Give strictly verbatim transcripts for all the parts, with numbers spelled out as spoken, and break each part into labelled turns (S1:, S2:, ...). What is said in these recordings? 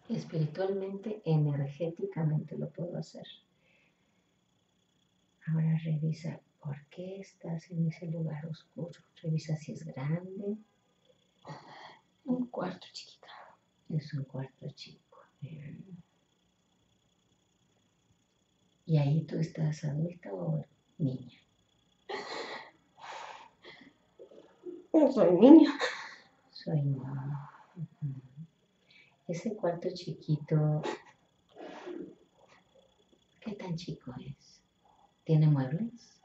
S1: Espiritualmente, energéticamente lo puedo hacer. Ahora revisa por qué estás en ese lugar oscuro. Revisa si es grande.
S2: Un cuarto chiquito.
S1: Es un cuarto chico. ¿Y ahí tú estás adulta o niña?
S2: No soy niña.
S1: Soy niña. Uh-huh. Ese cuarto chiquito, ¿qué tan chico es? ¿Tiene muebles?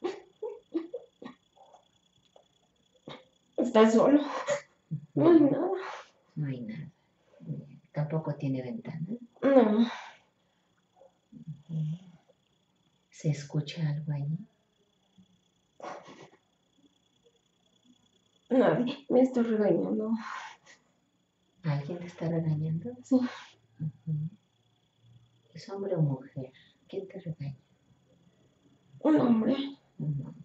S2: Está solo.
S1: Uh-huh.
S2: No hay nada.
S1: No hay nada. ¿Tampoco tiene ventana?
S2: No.
S1: Uh-huh. ¿Se escucha algo ahí?
S2: Nadie. Me está regañando.
S1: ¿Alguien te está regañando?
S2: Sí.
S1: Uh-huh. ¿Es hombre o mujer? ¿Quién te regaña?
S2: Un hombre.
S1: Un hombre.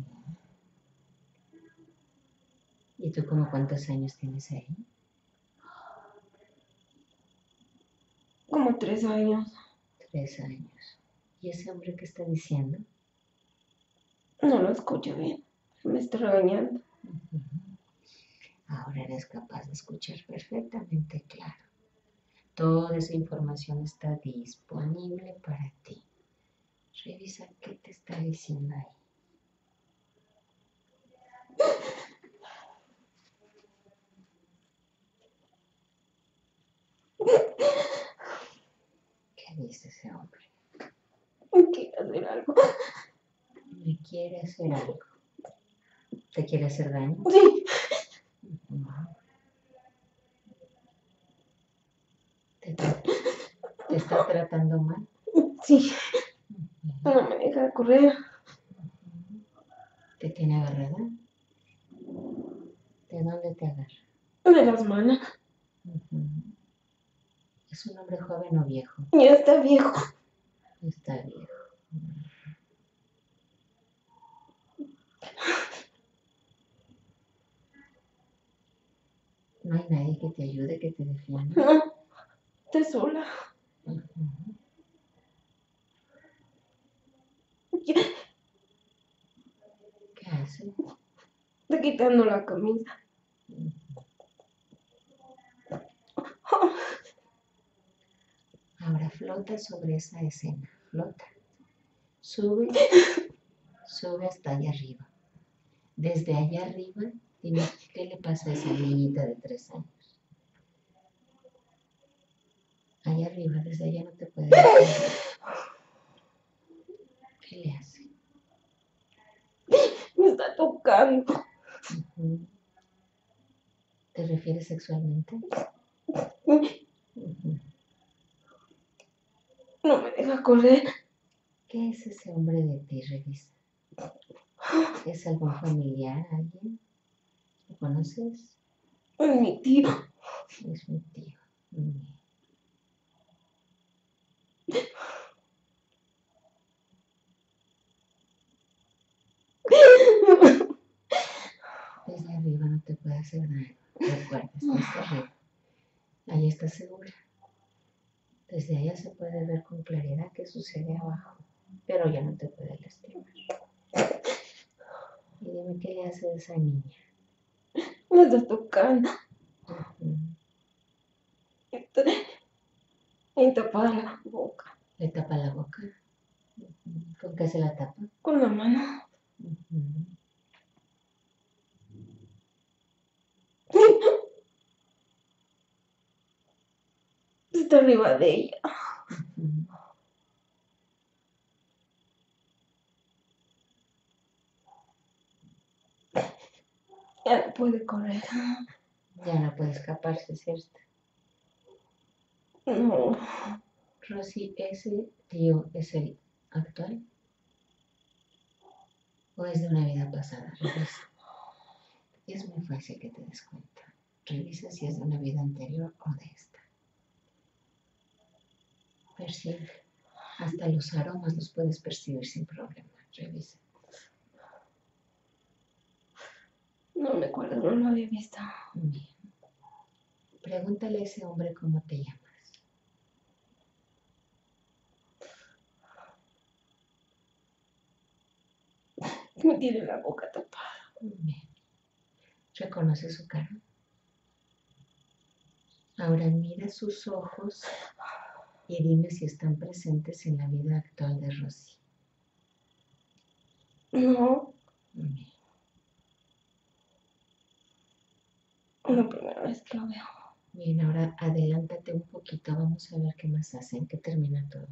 S1: ¿Y tú como cuántos años tienes ahí?
S2: Como tres años.
S1: Tres años. ¿Y ese hombre qué está diciendo?
S2: No lo escucho bien. Me está regañando.
S1: Uh-huh. Ahora eres capaz de escuchar perfectamente claro. Toda esa información está disponible para ti. Revisa qué te está diciendo ahí. ¿Qué dice ese hombre?
S2: Quiere hacer algo.
S1: Me quiere hacer algo. ¿Te quiere hacer daño?
S2: Sí.
S1: Uh-huh. ¿Te, ¿Te está tratando mal?
S2: Sí.
S1: Uh-huh.
S2: No me deja correr.
S1: Uh-huh. ¿Te tiene agarrada? ¿De dónde te agarra?
S2: De las manos.
S1: Uh-huh. ¿Es un hombre joven o viejo?
S2: Ya está viejo.
S1: Está viejo. Uh-huh. ¿No hay nadie que te ayude, que te defienda?
S2: No. Estoy sola.
S1: Uh-huh.
S2: ¿Qué?
S1: ¿Qué hace?
S2: Está quitando la camisa.
S1: Uh-huh. Ahora flota sobre esa escena. Flota. Sube. Sube hasta allá arriba. Desde allá arriba, dime qué le pasa a esa niñita de tres años. Allá arriba, desde allá no te puede ver. ¿Qué le hace?
S2: Me está tocando.
S1: Uh-huh. ¿Te refieres sexualmente? Uh-huh.
S2: No me deja correr.
S1: ¿Qué es ese hombre de ti? Revisa. ¿Es algún familiar, alguien? ¿Lo conoces?
S2: Es mi tío.
S1: Es mi tío. Muy bien. Desde arriba no te puede hacer daño. Recuerda, estás arriba. Ahí estás segura. Desde allá se puede ver con claridad qué sucede abajo, pero ya no te puede lastimar. Y dime qué le hace a esa niña.
S2: Me está tocando.
S1: Uh-huh.
S2: Y tapada la boca.
S1: ¿Le tapa la boca? Uh-huh. ¿Con qué se la tapa?
S2: Con la mano.
S1: Uh-huh.
S2: Está arriba de ella.
S1: Uh-huh.
S2: Ya no puede correr.
S1: Ya no puede escaparse, ¿cierto?
S2: No.
S1: Rosy, ¿ese tío es el actual? ¿O es de una vida pasada? Revisa. Es muy fácil que te des cuenta. Revisa si es de una vida anterior o de esta. Percibe. Hasta los aromas los puedes percibir sin problema. Revisa.
S2: No me acuerdo, no lo había visto.
S1: Bien. Pregúntale a ese hombre cómo te llamas.
S2: Me tiene la boca tapada.
S1: Bien. ¿Reconoce su cara? Ahora mira sus ojos y dime si están presentes en la vida actual de Rosy.
S2: No,
S1: Bien.
S2: es la primera vez que lo veo.
S1: Bien, ahora adelántate un poquito, vamos a ver qué más hacen, qué termina todo.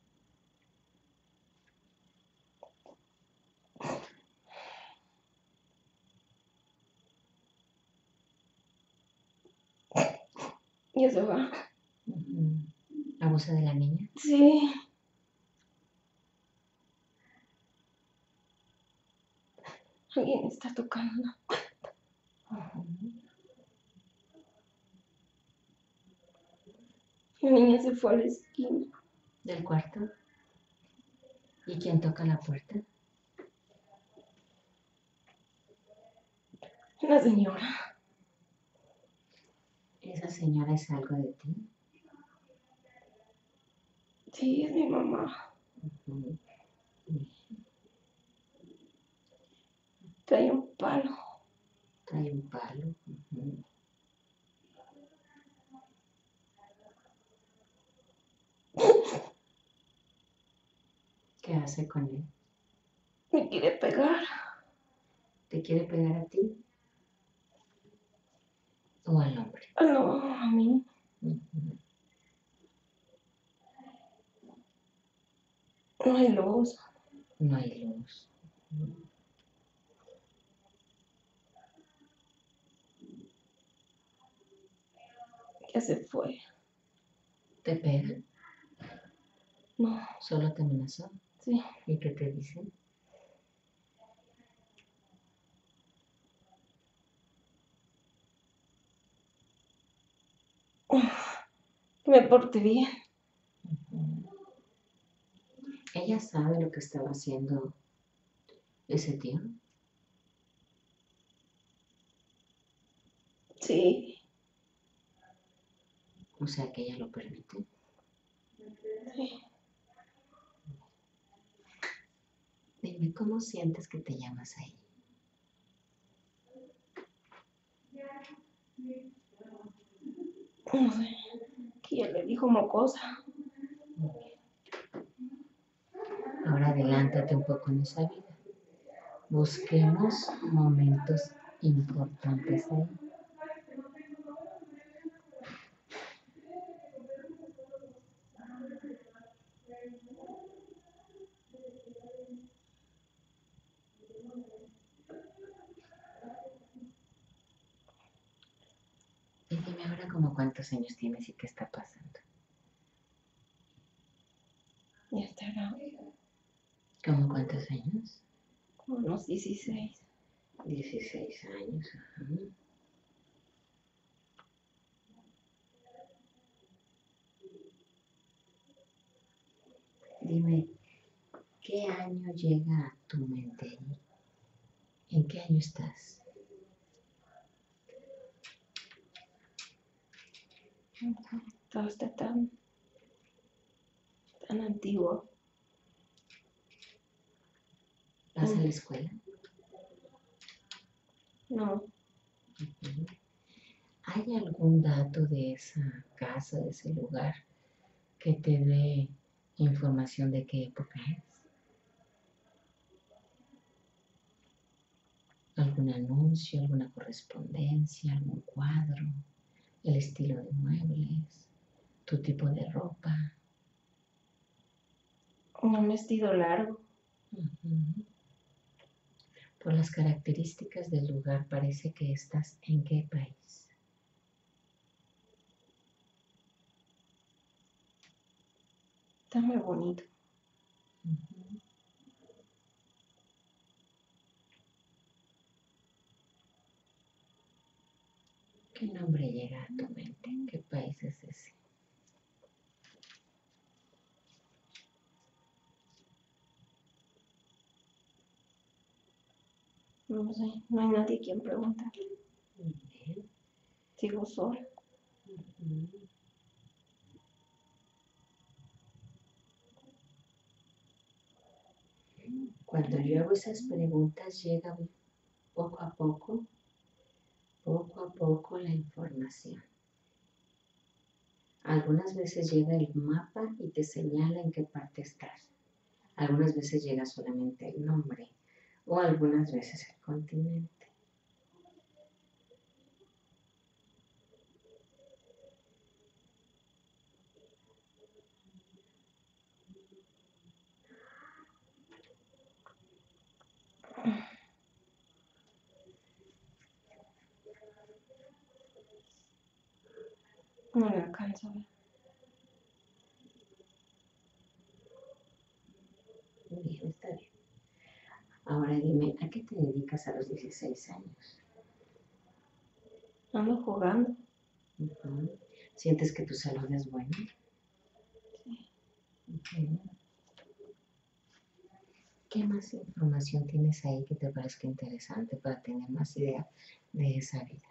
S2: Ya se va.
S1: Ujú. ¿Abusa de la niña?
S2: Sí. Alguien está tocando.
S1: Ujú.
S2: La niña se fue a la esquina.
S1: ¿Del cuarto? ¿Y quién toca la puerta?
S2: La señora.
S1: ¿Esa señora es algo de ti?
S2: Sí, es mi mamá.
S1: Ujú.
S2: Trae un palo.
S1: Trae un palo. Ujú. ¿Qué hace con él?
S2: Me quiere pegar.
S1: ¿Te quiere pegar a ti? ¿O al hombre?
S2: Ah, no, a mí.
S1: Ujú.
S2: No hay luz.
S1: No hay luz. Ujú.
S2: Ya se fue.
S1: ¿Te pega?
S2: No,
S1: ¿Solo te amenazó?
S2: sí.
S1: ¿Y qué te dice?
S2: Que me porte bien.
S1: Ujú. ¿Ella sabe lo que estaba haciendo ese tío?
S2: Sí.
S1: O sea, que ella lo permite.
S2: Sí.
S1: Dime, ¿cómo sientes que te llamas ahí?
S2: No sé. Que ya le dijo mocosa.
S1: Muy bien. Ahora adelántate un poco en esa vida. Busquemos momentos importantes ahí. Y dime ahora como cuántos años tienes y qué está pasando.
S2: Ya estará.
S1: ¿Cómo cuántos años?
S2: Como unos dieciséis.
S1: Dieciséis años. Ajá. Dime, ¿qué año llega a tu mente ahí? ¿En qué año estás?
S2: Todo está tan, tan antiguo.
S1: ¿Vas a la
S2: Mm,
S1: escuela?
S2: No,
S1: Ujú. ¿Hay algún dato de esa casa, de ese lugar, que te dé información de qué época es? ¿Algún anuncio, alguna correspondencia, algún cuadro, el estilo de muebles, tu tipo de ropa?
S2: un vestido largo.
S1: Ujú. Por las características del lugar parece que estás en qué país.
S2: Está muy bonito.
S1: Ujú. ¿Qué nombre llega a tu mente? ¿Qué país es ese?
S2: No sé, no hay nadie quien preguntar.
S1: Muy bien.
S2: Sigo sola.
S1: Ujú. Cuando yo hago esas preguntas llega poco a poco, poco a poco la información. Algunas veces llega el mapa y te señala en qué parte estás. Algunas veces llega solamente el nombre o algunas veces el continente.
S2: No le alcanzo a ver.
S1: Bien, está bien. Ahora dime, ¿a qué te dedicas a los dieciséis años?
S2: Ando jugando.
S1: Uh-huh. ¿Sientes que tu salud es buena?
S2: Sí.
S1: Uh-huh. ¿Qué más información tienes ahí que te parezca interesante para tener más idea de esa vida?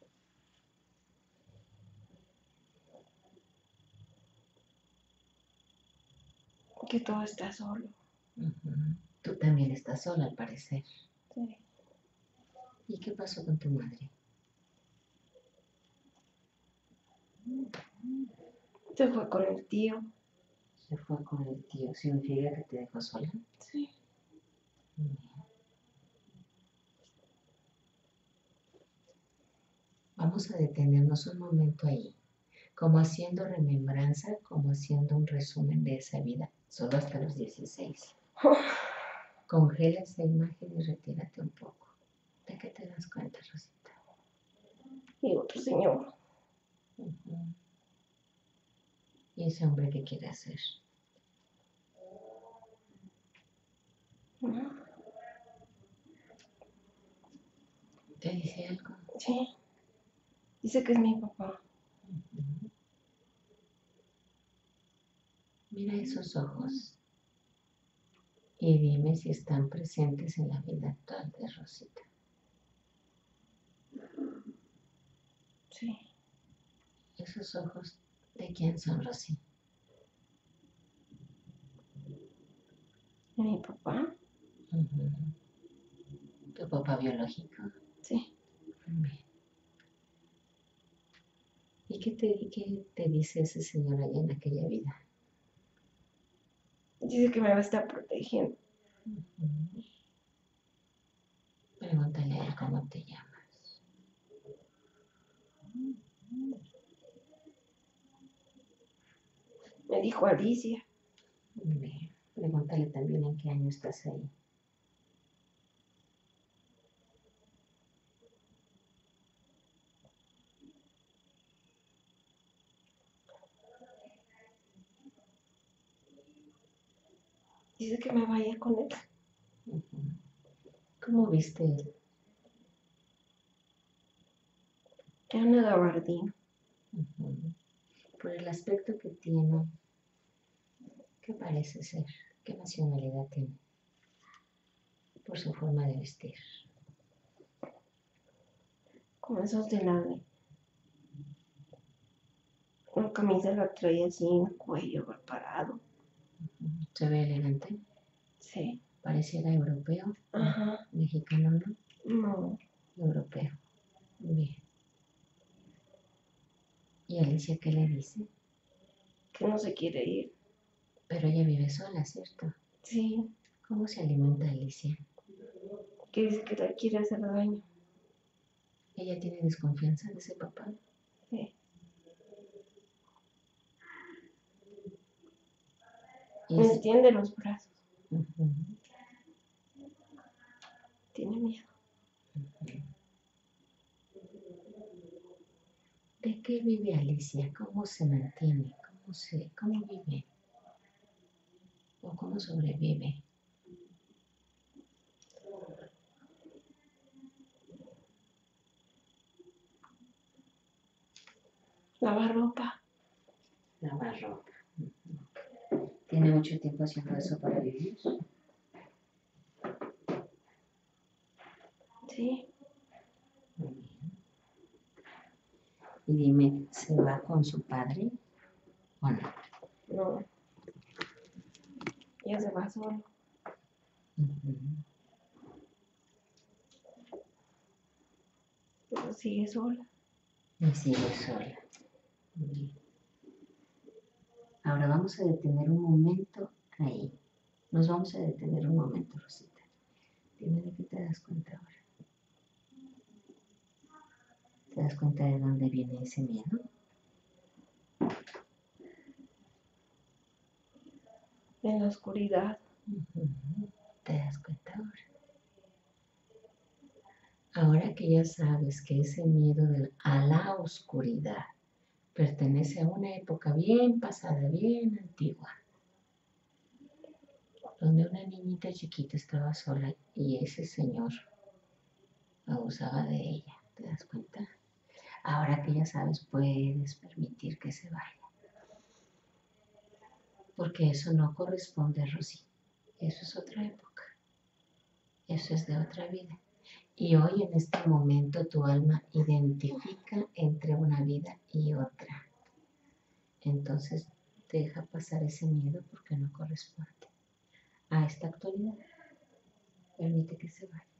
S2: Que todo está solo.
S1: Uh-huh. Tú también estás sola al parecer.
S2: Sí.
S1: ¿Y qué pasó con tu madre?
S2: Se fue con el tío.
S1: Se fue con el tío. ¿Significa que te dejó sola?
S2: Sí.
S1: Bien. Vamos a detenernos un momento ahí, como haciendo remembranza, como haciendo un resumen de esa vida, solo hasta los dieciséis. Congela esa imagen y retírate un poco. ¿De qué te das cuenta, Rosita?
S2: Y otro señor.
S1: Uh-huh. ¿Y ese hombre qué quiere hacer?
S2: Uh-huh.
S1: ¿Te dice algo?
S2: Sí. Dice que es mi papá.
S1: Uh-huh. Mira esos ojos y dime si están presentes en la vida actual de Rosita.
S2: Sí.
S1: Esos ojos, ¿de quién son, Rosy?
S2: ¿De mi papá?
S1: Uh-huh. ¿Tu papá biológico?
S2: Sí.
S1: Bien. ¿Y qué te, qué te dice ese señor allá en aquella vida?
S2: Dice que me va a estar protegiendo.
S1: Uh-huh. Pregúntale a él cómo te llamas.
S2: Me dijo Alicia.
S1: Bien. Pregúntale también en qué año estás ahí.
S2: Dice que me vaya con él.
S1: Uh-huh. ¿Cómo viste él?
S2: Era una gabardina.
S1: Uh-huh. Por el aspecto que tiene, ¿qué parece ser? ¿Qué nacionalidad tiene? Por su forma de vestir.
S2: Como esos de la de... Una camisa la traía así en el cuello parado.
S1: Uh-huh. ¿Se ve elegante?
S2: Sí.
S1: ¿Pareciera europeo?
S2: Ajá.
S1: ¿Mexicano no?
S2: No.
S1: Europeo. Bien. ¿Y Alicia qué le dice?
S2: Que no se quiere ir.
S1: Pero ella vive sola, ¿cierto?
S2: Sí.
S1: ¿Cómo se alimenta Alicia?
S2: Que dice que la quiere hacer daño.
S1: ¿Ella tiene desconfianza de ese papá?
S2: Sí.
S1: Y
S2: Me
S1: ese...
S2: extiende los brazos.
S1: Uh-huh.
S2: Tiene miedo.
S1: Uh-huh. ¿De qué vive Alicia? ¿Cómo se mantiene? ¿Cómo, se, cómo vive? ¿O cómo sobrevive?
S2: Lavar ropa.
S1: Lavar ropa. Uh-huh. ¿Tiene mucho tiempo haciendo eso para vivir?
S2: Sí.
S1: Muy bien. Y dime, ¿se va con su padre o no?
S2: No. Ella se va solo.
S1: Ujú.
S2: Pero sigue sola.
S1: Y sigue sola. Muy bien. Ahora vamos a detener un momento ahí. Nos vamos a detener un momento, Rosita. Dime de qué te das cuenta ahora. ¿Te das cuenta de dónde viene ese miedo?
S2: En la oscuridad.
S1: Ujú. ¿Te das cuenta ahora? Ahora que ya sabes que ese miedo del- a la oscuridad pertenece a una época bien pasada, bien antigua, donde una niñita chiquita estaba sola y ese señor abusaba de ella. ¿Te das cuenta? Ahora que ya sabes, puedes permitir que se vaya. Porque eso no corresponde, Rosy. Eso es otra época. Eso es de otra vida. Y hoy en este momento tu alma identifica entre una vida y otra. Entonces deja pasar ese miedo porque no corresponde a esta actualidad. Permite que se vaya.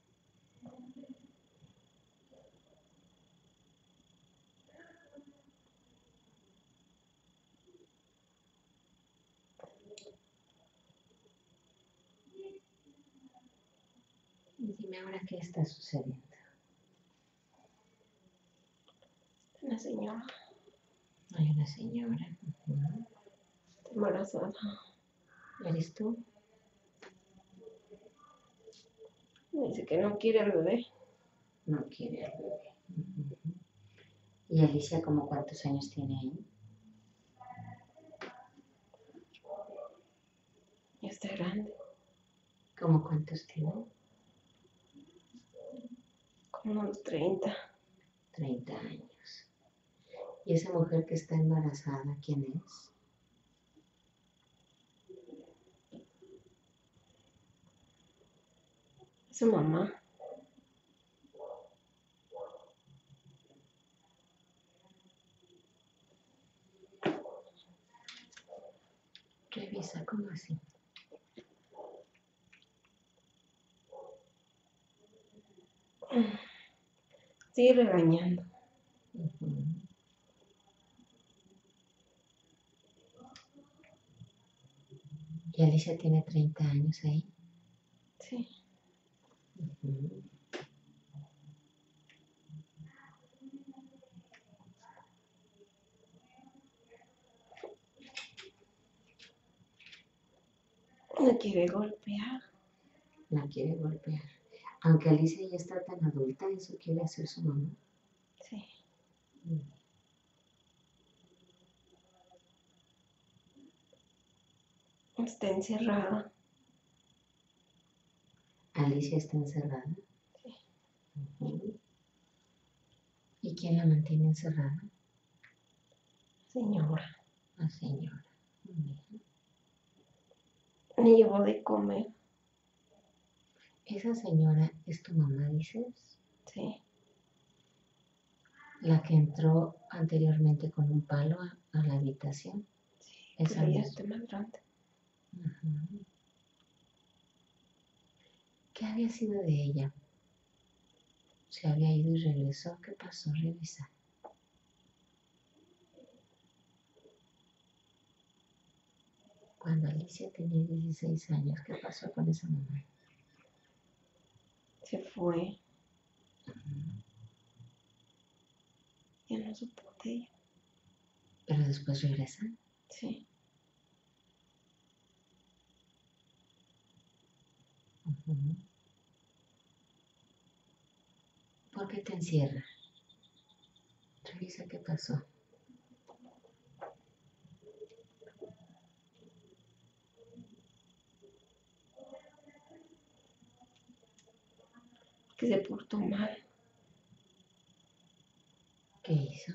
S1: Y dime ahora qué está sucediendo.
S2: Una señora
S1: Hay una señora. Uh-huh.
S2: embarazada.
S1: ¿Eres tú?
S2: Me dice que no quiere al bebé.
S1: No quiere al bebé. Uh-huh. ¿Y Alicia como cuántos años tiene ahí?
S2: Ya está grande.
S1: ¿Cómo cuántos tiene?
S2: Como unos treinta.
S1: treinta años. ¿Y esa mujer que está embarazada, quién es?
S2: Su mamá.
S1: Revisa, ¿cómo así?
S2: Sigue regañando.
S1: Uh-huh. ¿Y Alicia tiene treinta años ahí?
S2: Sí.
S1: Uh-huh.
S2: La quiere golpear.
S1: La quiere golpear. Aunque Alicia ya está tan adulta, eso quiere hacer su mamá.
S2: Sí.
S1: Uh-huh.
S2: Está encerrada.
S1: Alicia está encerrada.
S2: Sí.
S1: Uh-huh. ¿Y quién la mantiene encerrada?
S2: Señora.
S1: La señora. Uh-huh.
S2: Le llevó de comer.
S1: ¿Esa señora es tu mamá, dices?
S2: Sí.
S1: La que entró anteriormente con un palo a, a la habitación.
S2: Sí,
S1: Esa
S2: pero ya
S1: misma.
S2: está más grande.
S1: Uh-huh. ¿Qué había sido de ella? Se había ido y regresó. ¿Qué pasó? Revisa. Cuando Alicia tenía dieciséis años, ¿qué pasó con esa mamá?
S2: Se fue.
S1: Uh-huh.
S2: Ya no supo de ella.
S1: Pero después regresa.
S2: Sí.
S1: Uh-huh. ¿Por qué te encierra? Revisa qué pasó.
S2: Que se portó mal.
S1: ¿Qué hizo?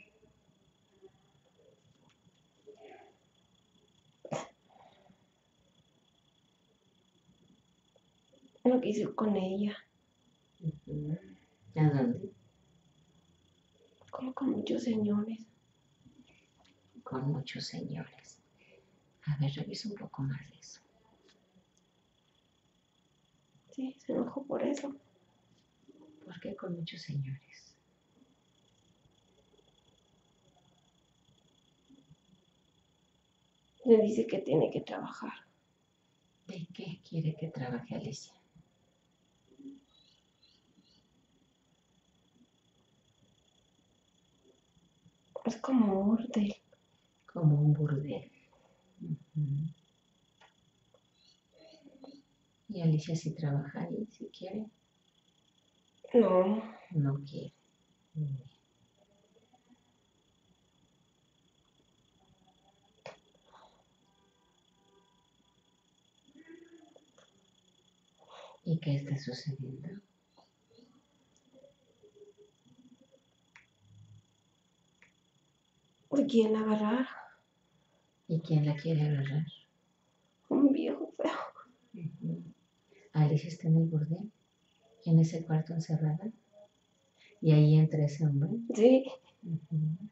S2: No quise ir con ella.
S1: Uh-huh. ¿A dónde?
S2: Como con muchos señores.
S1: Con muchos señores. A ver, revisa un poco más de eso.
S2: Sí, se enojó por eso.
S1: ¿Por qué con muchos señores?
S2: Le dice que tiene que trabajar.
S1: ¿De qué quiere que trabaje Alicia?
S2: Es como un burdel.
S1: Como un burdel. Uh-huh. Y Alicia sí trabaja ahí, si quiere.
S2: No.
S1: No quiere. Muy bien. ¿Y qué está sucediendo?
S2: ¿Por quién agarrar?
S1: ¿Y quién la quiere agarrar?
S2: Un viejo feo.
S1: Uh-huh. Alicia está en el burdel, en ese cuarto encerrada. Y ahí entra ese hombre.
S2: Sí.
S1: Uh-huh.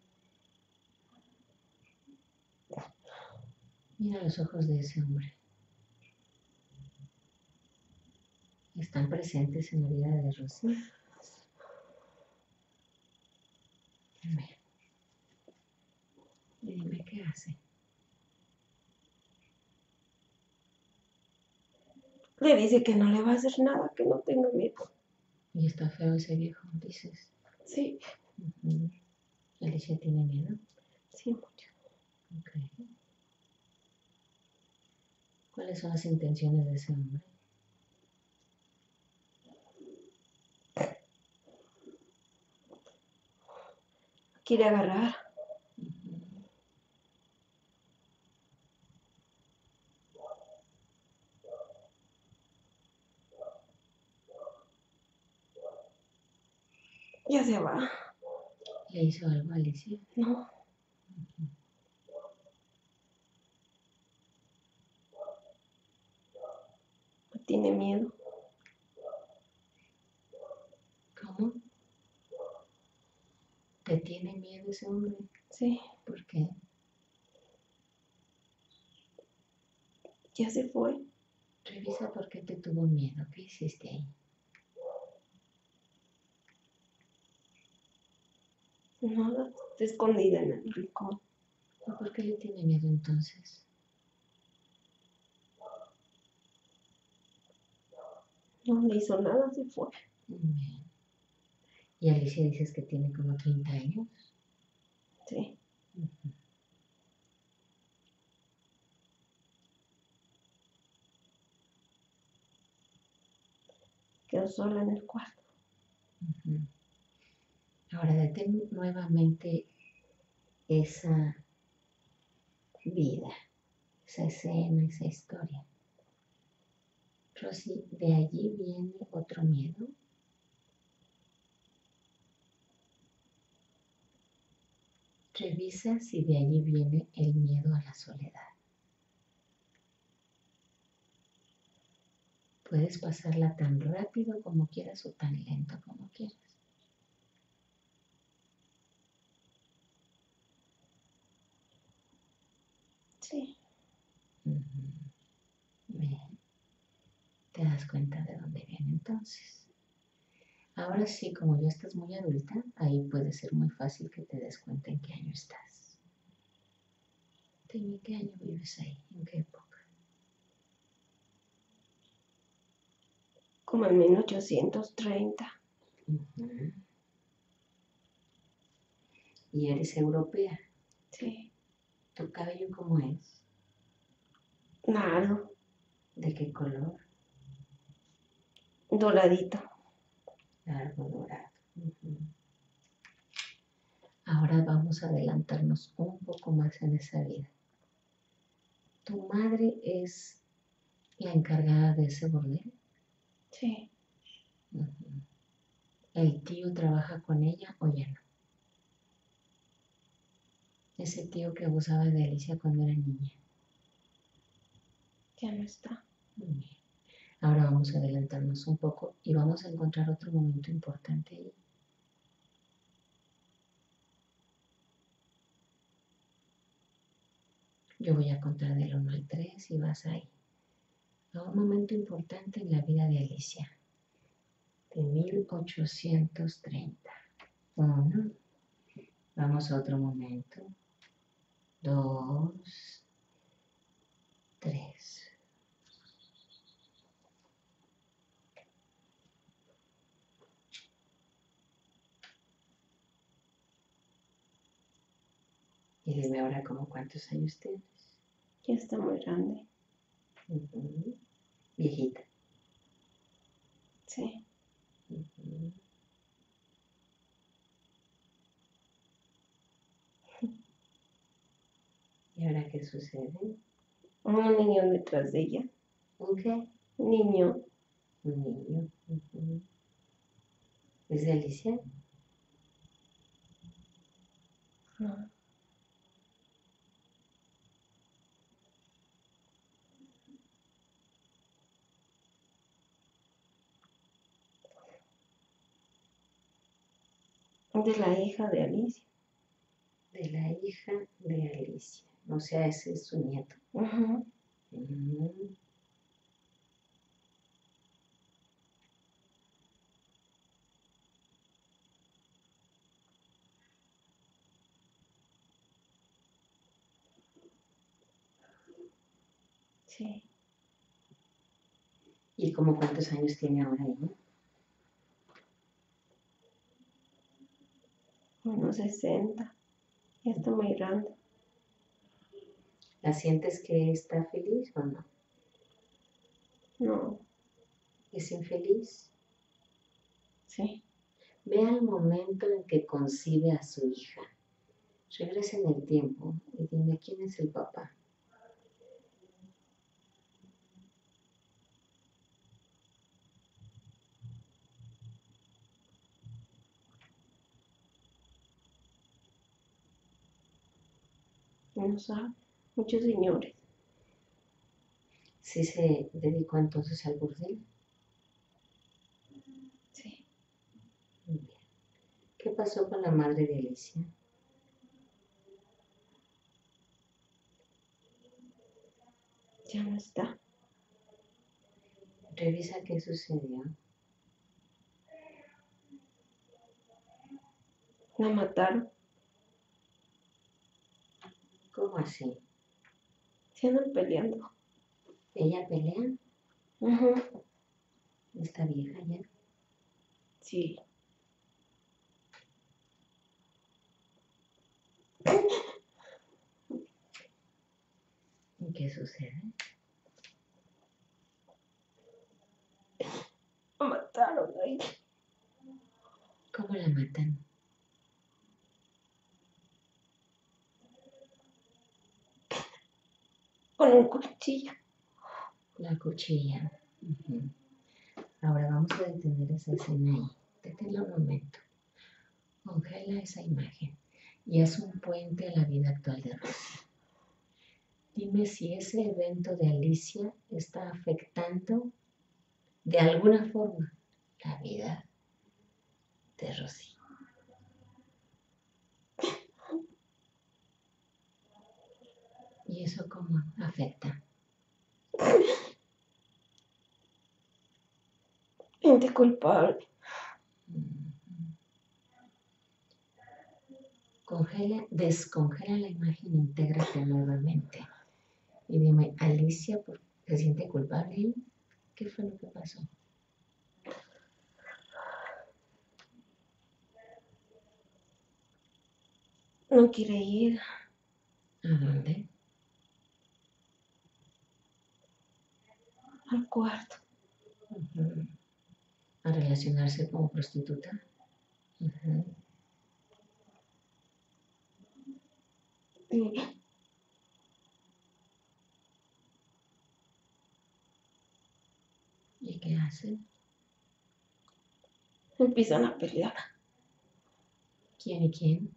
S1: Mira los ojos de ese hombre. Están presentes en la vida de Rosy. Dime. Y dime qué hace.
S2: Le dice que no le va a hacer nada, que no tenga miedo.
S1: Y está feo ese viejo, dices.
S2: Sí.
S1: Uh-huh. ¿Alicia tiene miedo?
S2: Sí, mucho.
S1: Okay. ¿Cuáles son las intenciones de ese hombre?
S2: Quiere agarrar.
S1: Uh-huh.
S2: Ya se va.
S1: ¿Le hizo algo a Alicia?
S2: No.
S1: Uh-huh.
S2: Tiene miedo.
S1: ¿Cómo? ¿Te tiene miedo ese hombre?
S2: Sí.
S1: ¿Por qué?
S2: Ya se fue.
S1: Revisa por qué te tuvo miedo. ¿Qué hiciste ahí?
S2: Nada. Está escondida en el rincón.
S1: ¿Y por qué le tiene miedo entonces?
S2: No le hizo nada, se fue.
S1: Bien. ¿Y Alicia dices que tiene como treinta años?
S2: Sí.
S1: Uh-huh.
S2: Quedó sola en el cuarto.
S1: Uh-huh. Ahora detén nuevamente esa vida, esa escena, esa historia. Rosy, ¿de allí viene otro miedo? Revisa si de allí viene el miedo a la soledad. Puedes pasarla tan rápido como quieras o tan lento como quieras.
S2: Sí.
S1: Uh-huh. Bien. Te das cuenta de dónde viene entonces. Ahora sí, como ya estás muy adulta, ahí puede ser muy fácil que te des cuenta en qué año estás. Dime, ¿qué año vives ahí? ¿En qué época?
S2: Como en mil ochocientos treinta.
S1: Uh-huh. ¿Y eres europea?
S2: Sí.
S1: ¿Tu cabello cómo es?
S2: Largo.
S1: ¿De qué color?
S2: Doradito.
S1: Largo, dorado. Uh-huh. Ahora vamos a adelantarnos un poco más en esa vida. ¿Tu madre es la encargada de ese bordel?
S2: Sí.
S1: Uh-huh. ¿El tío trabaja con ella o ya no? Ese tío que abusaba de Alicia cuando era niña.
S2: Ya no está.
S1: Muy bien. Ahora vamos a adelantarnos un poco y vamos a encontrar otro momento importante ahí. Yo voy a contar del uno al tres y vas ahí. a un momento importante en la vida de Alicia, de mil ochocientos treinta. Uno, vamos a otro momento. Dos, tres. Y dime ahora como cuántos años tienes.
S2: Ya está muy grande.
S1: Uh-huh. Viejita.
S2: Sí.
S1: Uh-huh. ¿Y ahora qué sucede?
S2: Un niño detrás de ella.
S1: ¿Un qué?
S2: Un niño.
S1: Un niño. Uh-huh. ¿Es de Alicia?
S2: No. De la hija de Alicia.
S1: De la hija de Alicia. O sea, ese es su nieto.
S2: Uh-huh.
S1: Uh-huh.
S2: Sí.
S1: ¿Y como cuántos años tiene ahora ella?
S2: Unos sesenta. Ya está muy grande.
S1: ¿La sientes que está feliz o no?
S2: No.
S1: ¿Es infeliz?
S2: Sí.
S1: Ve al momento en que concibe a su hija. Regresa en el tiempo y dime quién es el papá.
S2: No sabe. Muchos señores.
S1: ¿Sí se dedicó entonces al burdel?
S2: Sí.
S1: Muy bien. ¿Qué pasó con la madre de Alicia?
S2: Ya no está.
S1: Revisa qué sucedió.
S2: La mataron.
S1: ¿Cómo así?
S2: Se andan peleando.
S1: ¿Ella pelea?
S2: Uh-huh.
S1: ¿Está vieja ya?
S2: Sí.
S1: ¿Y qué sucede?
S2: La mataron ahí.
S1: ¿Cómo la matan?
S2: Con un cuchillo.
S1: La cuchilla. Uh-huh. Ahora vamos a detener esa escena ahí. Deténla un momento. Congela esa imagen y haz un puente a la vida actual de Rosy. Dime si ese evento de Alicia está afectando de alguna forma la vida de Rosy. ¿Y eso cómo afecta?
S2: Gente culpable.
S1: Congela, descongela la imagen, intégrate nuevamente. Y dime, Alicia, ¿se siente culpable? ¿Qué fue lo que pasó?
S2: No quiere ir.
S1: ¿A dónde?
S2: Al cuarto.
S1: Uh-huh. ¿A relacionarse como prostituta? Uh-huh.
S2: Sí.
S1: ¿Y qué hacen?
S2: Empiezan a pelear.
S1: ¿Quién y quién?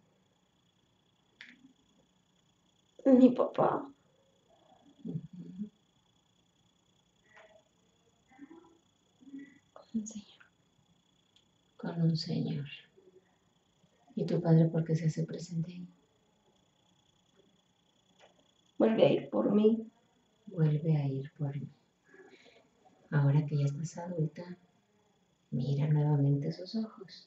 S2: Mi papá.
S1: Uh-huh.
S2: Con un señor.
S1: Con un señor. ¿Y tu padre por qué se hace presente ahí?
S2: Vuelve a ir por mí.
S1: Vuelve a ir por mí. Ahora que ya estás adulta, mira nuevamente sus ojos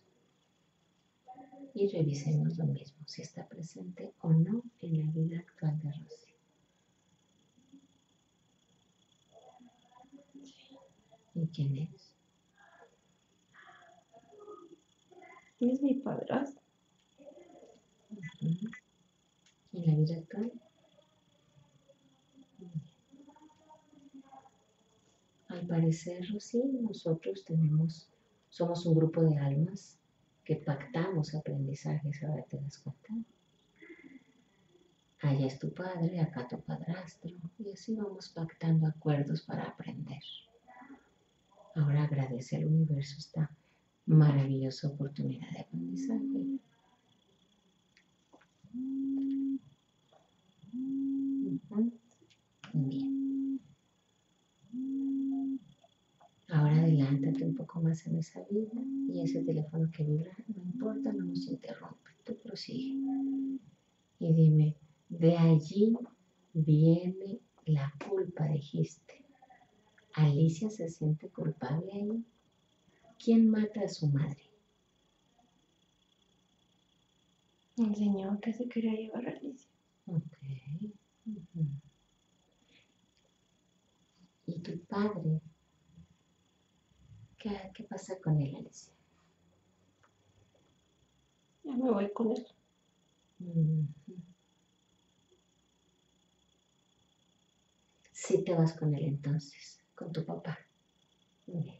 S1: y revisemos lo mismo, si está presente o no en la vida actual de Rosy. ¿Y quién es?
S2: Es mi padrastro.
S1: Uh-huh. ¿Y en la vida actual? Al parecer, Rosy, nosotros tenemos, somos un grupo de almas que pactamos aprendizajes, ahora te das cuenta. Allá es tu padre, acá tu padrastro, y así vamos pactando acuerdos para aprender. Ahora agradece al universo esta maravillosa oportunidad de aprendizaje. Uh-huh. Bien. Ahora adelántate un poco más en esa vida y ese teléfono que vibra, no importa, no nos interrumpe, tú prosigue. Y dime, de allí viene la culpa, dijiste. ¿Alicia se siente culpable ahí? ¿Quién mata a su madre?
S2: El señor que se quería llevar a Alicia.
S1: Ok. Uh-huh. ¿Y tu padre? ¿Qué, qué pasa con él, Alicia?
S2: Ya me voy con él.
S1: Uh-huh. Sí te vas con él entonces, con tu papá. Bien.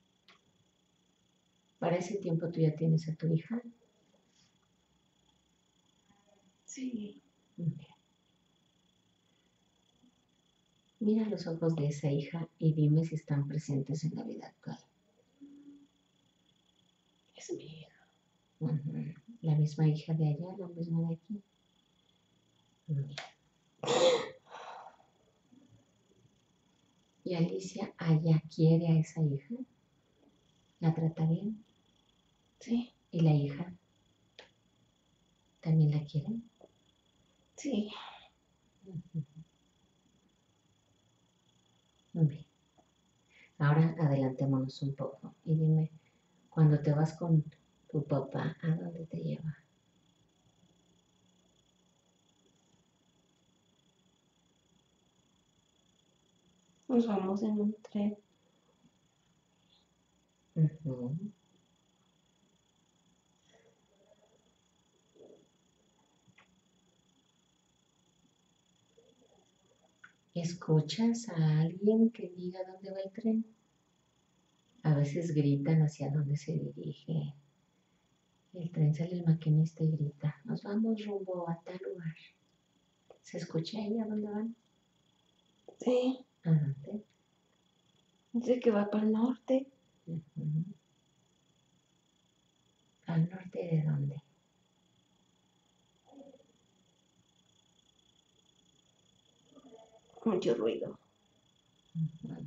S1: ¿Para ese tiempo tú ya tienes a tu hija?
S2: Sí.
S1: Bien. Mira los ojos de esa hija y dime si están presentes en la vida actual.
S2: Es mi hija.
S1: Uh-huh. La misma hija de allá, la misma de aquí. Bien. ¿Y Alicia allá quiere a esa hija? ¿La trata bien?
S2: Sí.
S1: ¿Y la hija también la quiere?
S2: Sí.
S1: Uh-huh. Bien. Ahora adelantémonos un poco y dime, cuando te vas con tu papá, ¿a dónde te lleva?
S2: Nos vamos en un tren.
S1: Uh-huh. ¿Escuchas a alguien que diga dónde va el tren? A veces gritan hacia dónde se dirige. El tren sale el maquinista y grita, nos vamos rumbo a tal lugar. ¿Se escucha ahí a dónde van?
S2: Sí.
S1: ¿A dónde?
S2: Dice que va para el norte.
S1: Uh-huh. ¿Al norte de dónde?
S2: Mucho ruido.
S1: Uh-huh.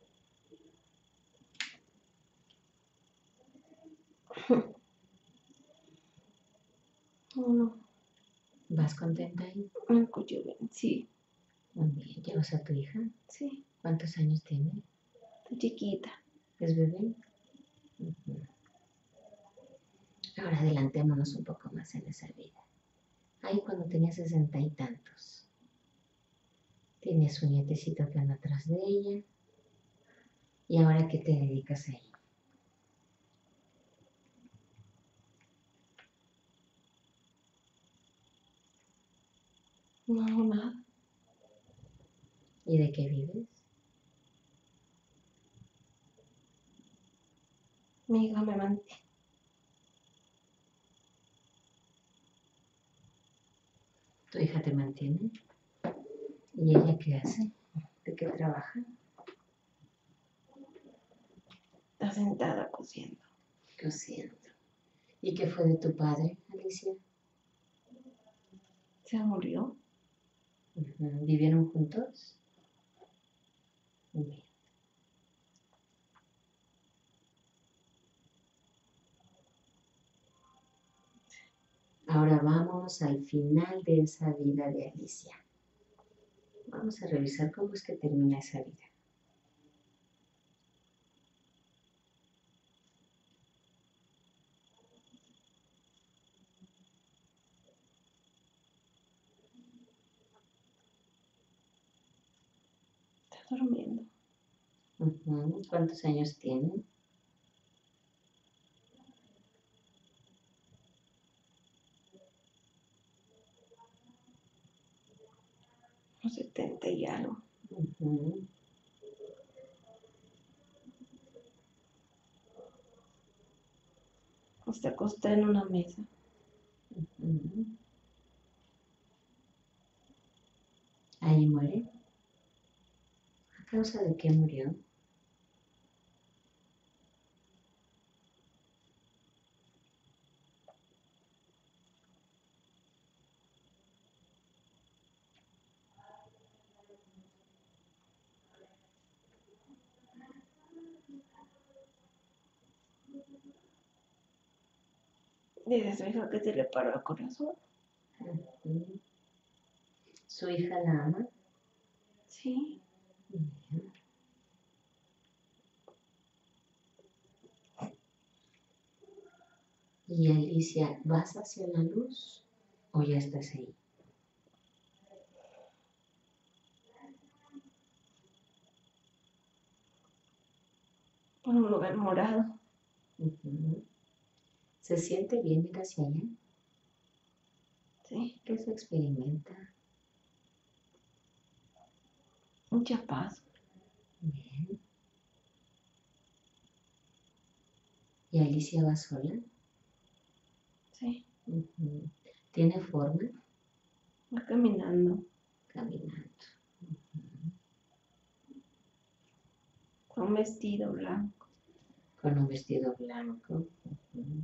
S2: No, no.
S1: ¿Vas contenta ahí?
S2: Me escucho bien. Sí.
S1: Muy bien. ¿Llevas a tu hija?
S2: Sí.
S1: ¿Cuántos años tiene?
S2: Está chiquita.
S1: ¿Es bebé? Uh-huh. Ahora adelantémonos un poco más en esa vida. Ahí cuando tenía sesenta y tantos. Tiene su nietecito que anda atrás de ella. ¿Y ahora qué te dedicas ahí?
S2: No hago nada.
S1: ¿Y de qué vives?
S2: Mi hija me mantiene.
S1: ¿Tu hija te mantiene? ¿Y ella qué hace? ¿De qué trabaja?
S2: Está sentada cosiendo.
S1: Cosiendo. ¿Y qué fue de tu padre, Alicia?
S2: Se murió.
S1: Uh-huh. ¿Vivieron juntos? Bien. Ahora vamos al final de esa vida de Alicia. Vamos a revisar cómo es que termina esa vida.
S2: Durmiendo.
S1: Ujú. ¿Cuántos años tiene?
S2: Los setenta y algo.
S1: Ujú.
S2: Se acostó en una mesa.
S1: Ujú. Ahí muere. ¿A causa de qué murió?
S2: Dice su hija que se le paró el corazón.
S1: Ujú. ¿Su hija la ama?
S2: Sí.
S1: Bien. Y Alicia, ¿vas hacia la luz o ya estás ahí?
S2: Por un lugar morado.
S1: Ujú. ¿Se siente bien ir hacia allá?
S2: Sí.
S1: ¿Qué se experimenta?
S2: Mucha paz.
S1: Bien. ¿Y Alicia va sola?
S2: Sí.
S1: Ujú. ¿Tiene forma?
S2: Va caminando.
S1: Caminando. Ujú.
S2: Con un vestido blanco.
S1: Con un vestido blanco. Ujú.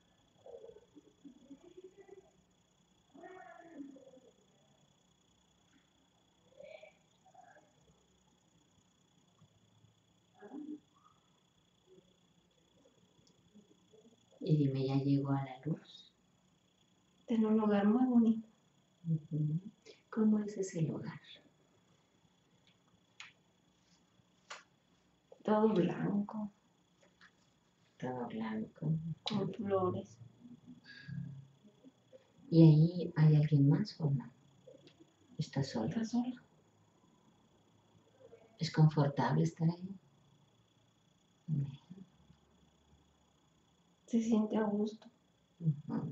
S1: Y dime, ¿ya llegó a la luz?
S2: En un lugar muy bonito.
S1: Ujú. ¿Cómo es ese lugar?
S2: Todo blanco.
S1: Todo blanco.
S2: Con flores.
S1: ¿Y ahí hay alguien más o no? ¿Está sola?
S2: Está sola.
S1: ¿Es confortable estar ahí? Bien.
S2: Se siente a gusto.
S1: Ujú.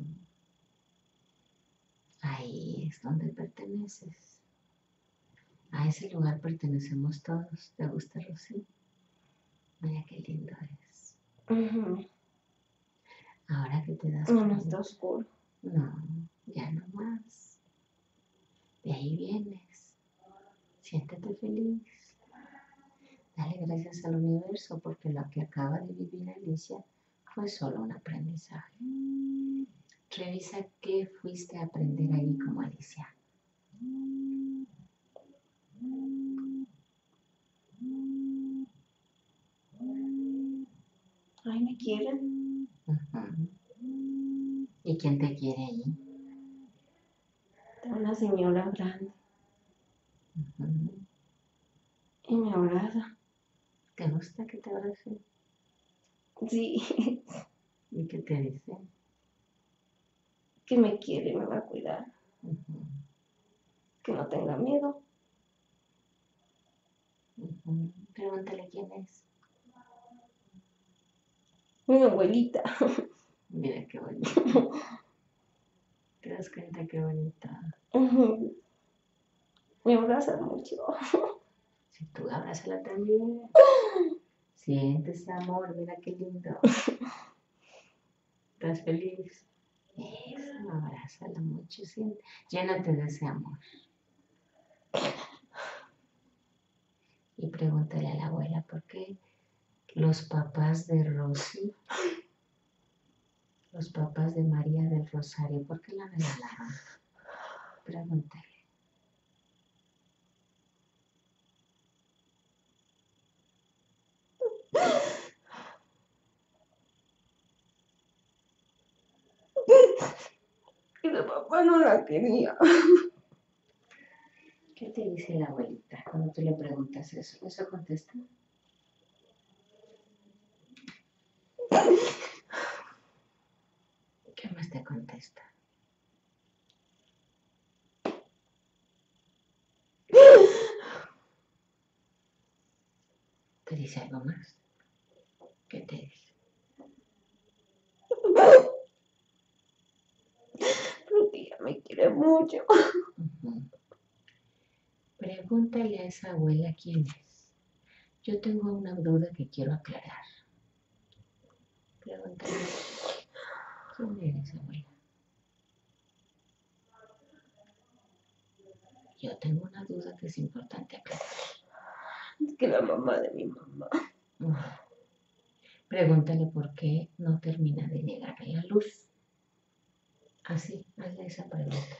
S1: Ahí es donde perteneces. A ese lugar pertenecemos todos. ¿Te gusta, Rosy? Mira qué lindo es.
S2: Ujú.
S1: Ahora que te das
S2: No, no
S1: cuenta.
S2: está oscuro.
S1: No, ya no más. De ahí vienes. Siéntete feliz. Dale gracias al universo porque lo que acaba de vivir Alicia fue solo un aprendizaje. Revisa qué fuiste a aprender ahí como Alicia.
S2: Ay, me quieren.
S1: Ujú. ¿Y quién te quiere ahí?
S2: Está una señora grande.
S1: Ujú.
S2: Y me abraza.
S1: ¿Te gusta que te abrace?
S2: Sí.
S1: ¿Y qué te dice?
S2: Que me quiere y me va a cuidar.
S1: Ujú.
S2: Que no tenga miedo.
S1: Ujú. Pregúntale quién es.
S2: Mi abuelita.
S1: Mira qué bonito. ¿Te das cuenta qué bonita?
S2: Ujú. Me abraza mucho.
S1: Si tú abrázala también. Siente ese amor, mira qué lindo. ¿Estás feliz? Eso, abrázala mucho, siente. Llénate de ese amor. Y pregúntale a la abuela por qué los papás de Rosy, los papás de María del Rosario, ¿por qué la regalaron? Pregúntale.
S2: Y su papá no la quería.
S1: ¿Qué te dice la abuelita cuando tú le preguntas eso? ¿Eso contesta? ¿Qué más te contesta? ¿Te dice algo más? ¿Qué te dice?
S2: Porque ella me quiere mucho.
S1: Uh-huh. Pregúntale a esa abuela quién es. Yo tengo una duda que quiero aclarar. Pregúntale, ¿quién eres, abuela? Yo tengo una duda que es importante aclarar.
S2: Es que la mamá de mi mamá.
S1: Uh-huh. Pregúntale por qué no termina de llegar a la luz. Así, hazle esa pregunta.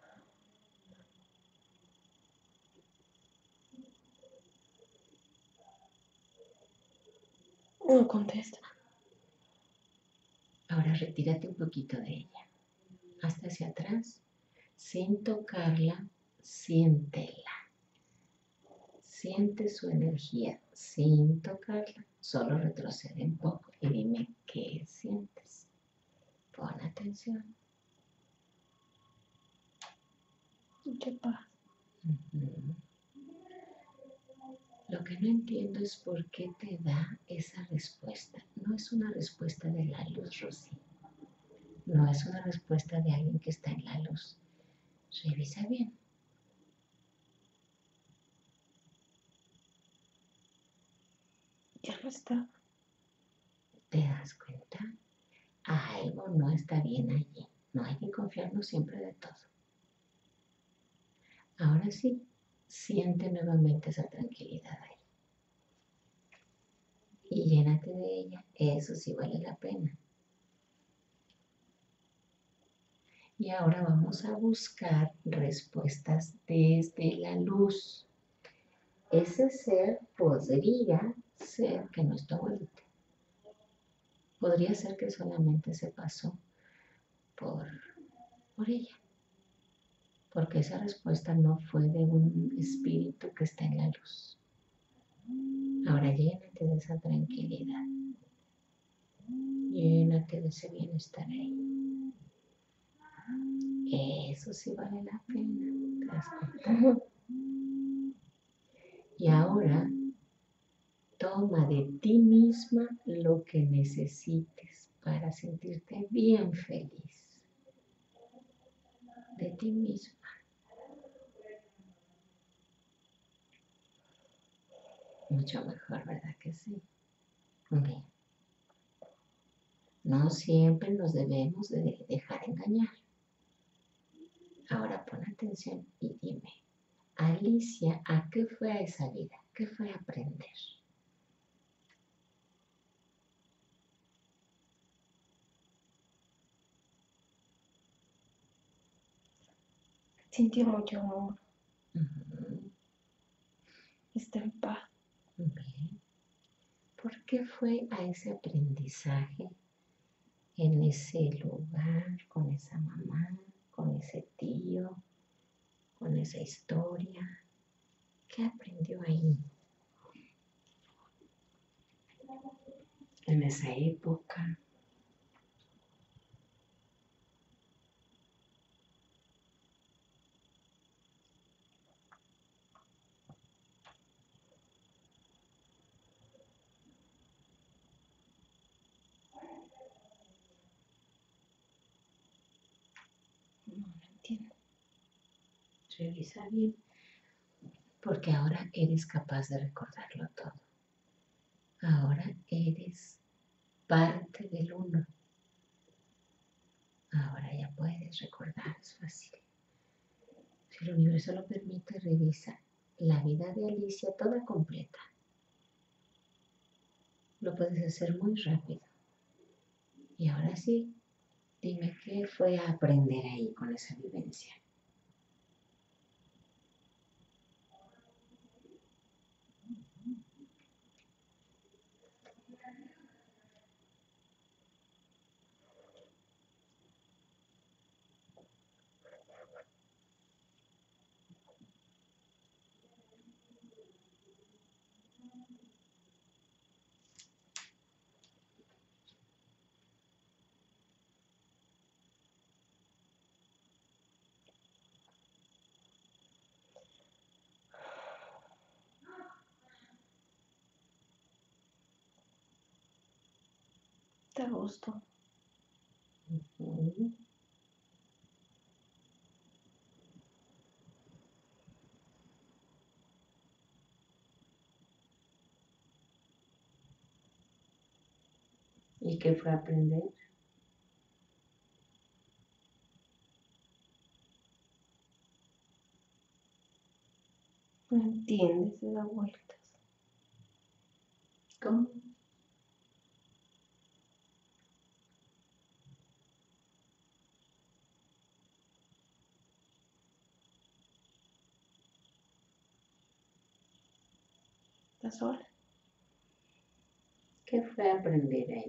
S2: No contesta.
S1: Ahora retírate un poquito de ella. Hasta hacia atrás. Sin tocarla, siéntela. Siente su energía sin tocarla. Solo retrocede un poco y dime qué sientes. Pon atención.
S2: Mucha paz.
S1: Uh-huh. Lo que no entiendo es por qué te da esa respuesta. No es una respuesta de la luz, Rosy. No es una respuesta de alguien que está en la luz. Revisa bien.
S2: Ya no está.
S1: ¿Te das cuenta? Algo no está bien allí. No hay que confiarnos siempre de todo. Ahora sí, siente nuevamente esa tranquilidad ahí. Y llénate de ella. Eso sí vale la pena. Y ahora vamos a buscar respuestas desde la luz. Ese ser podría ser que no es tu abuelita. Podría ser que solamente se pasó por, por ella. Porque esa respuesta no fue de un espíritu que está en la luz. Ahora llénate de esa tranquilidad. Llénate de ese bienestar ahí. Eso sí vale la pena. ¿Te das cuenta? Y ahora toma de ti misma lo que necesites para sentirte bien feliz. De ti misma. Mucho mejor, ¿verdad que sí? Bien. No siempre nos debemos de dejar engañar. Ahora pon atención y dime, Alicia, ¿a qué fue a esa vida? ¿Qué fue a aprender?
S2: Sintió mucho amor.
S1: Uh-huh.
S2: Está en paz.
S1: Bien. ¿Por qué fue a ese aprendizaje en ese lugar, con esa mamá, con ese tío, con esa historia? ¿Qué aprendió ahí? En esa época.
S2: No, no entiendo.
S1: Revisa bien, porque ahora eres capaz de recordarlo todo. Ahora eres parte del uno. Ahora ya puedes recordar, es fácil. Si el universo lo permite, revisa la vida de Alicia toda completa. Lo puedes hacer muy rápido. Y ahora sí, dime qué fue a aprender ahí con esa vivencia.
S2: a gusto.
S1: Ujú. ¿Y qué fue aprender?
S2: No entiende, se da vueltas.
S1: ¿Cómo?
S2: ¿Está sola?
S1: ¿Qué fue aprender ahí?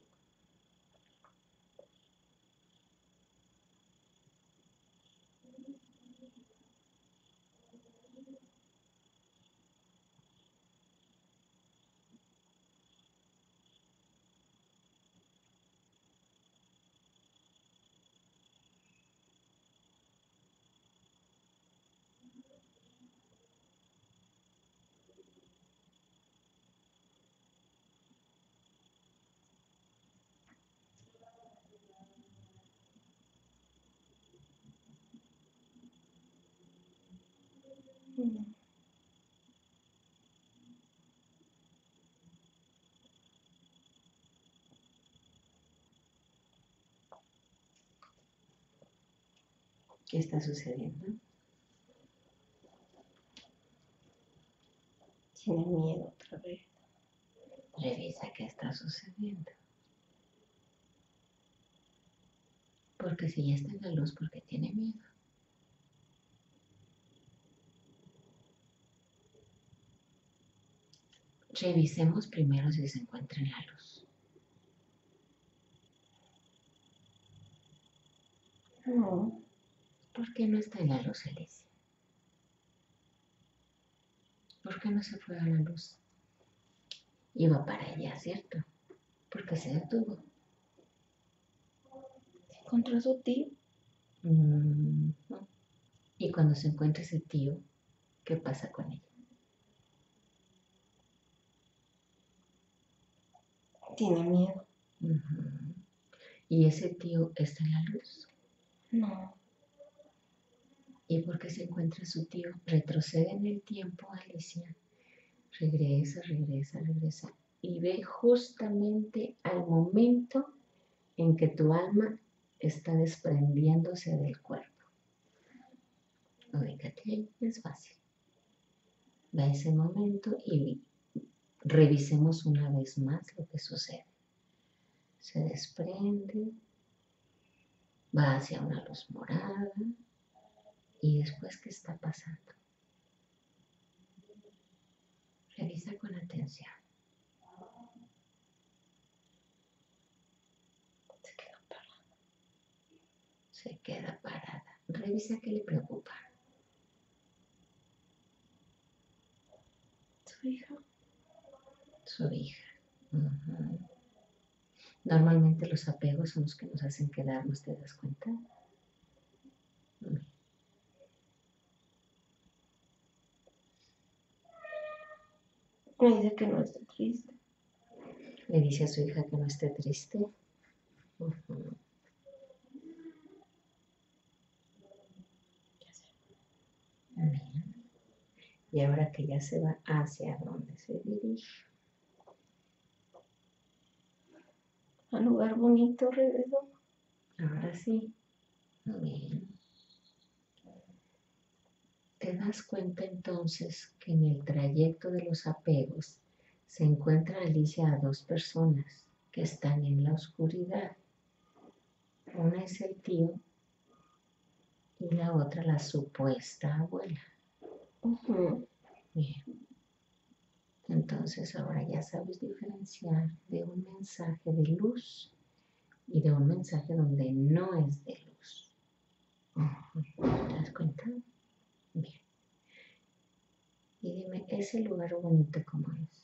S2: Mm.
S1: ¿Qué está sucediendo?
S2: Tiene miedo otra vez.
S1: Revisa qué está sucediendo. Porque si ya está en la luz, porque tiene miedo. Revisemos primero si se encuentra en la luz.
S2: No,
S1: ¿Por qué no está en la luz, Alicia? ¿Por qué no se fue a la luz? Iba para allá, ¿cierto? Porque se detuvo.
S2: se encontró a su tío.
S1: Mm, no. Y cuando se encuentra ese tío, ¿qué pasa con ella?
S2: Tiene miedo.
S1: Ujú. ¿Y ese tío está en la luz?
S2: No,
S1: ¿Y por qué se encuentra su tío? Retrocede en el tiempo, Alicia. Regresa, regresa, regresa. Y ve justamente al momento en que tu alma está desprendiéndose del cuerpo. Ubícate ahí, es fácil. Va ese momento y revisemos una vez más lo que sucede. Se desprende, va hacia una luz morada y después, ¿qué está pasando? Revisa con atención.
S2: se quedó parada.
S1: Se queda parada. Revisa qué le preocupa.
S2: Su hija.
S1: Su hija. Ujú. Normalmente los apegos son los que nos hacen quedarnos, ¿te das cuenta? Mm.
S2: Me dice que no esté triste.
S1: Le dice a su hija que no esté triste. Ujú. Bien. Y ahora que ya se va, ¿hacia dónde se dirige?
S2: Al lugar bonito regresó.
S1: Ahora sí. Bien. Te das cuenta entonces que en el trayecto de los apegos se encuentra Alicia a dos personas que están en la oscuridad. Una es el tío y la otra la supuesta abuela.
S2: Ujú.
S1: Bien. Entonces ahora ya sabes diferenciar de un mensaje de luz y de un mensaje donde no es de luz. ¿Te das cuenta? Bien. Y dime, ¿ese lugar bonito cómo es?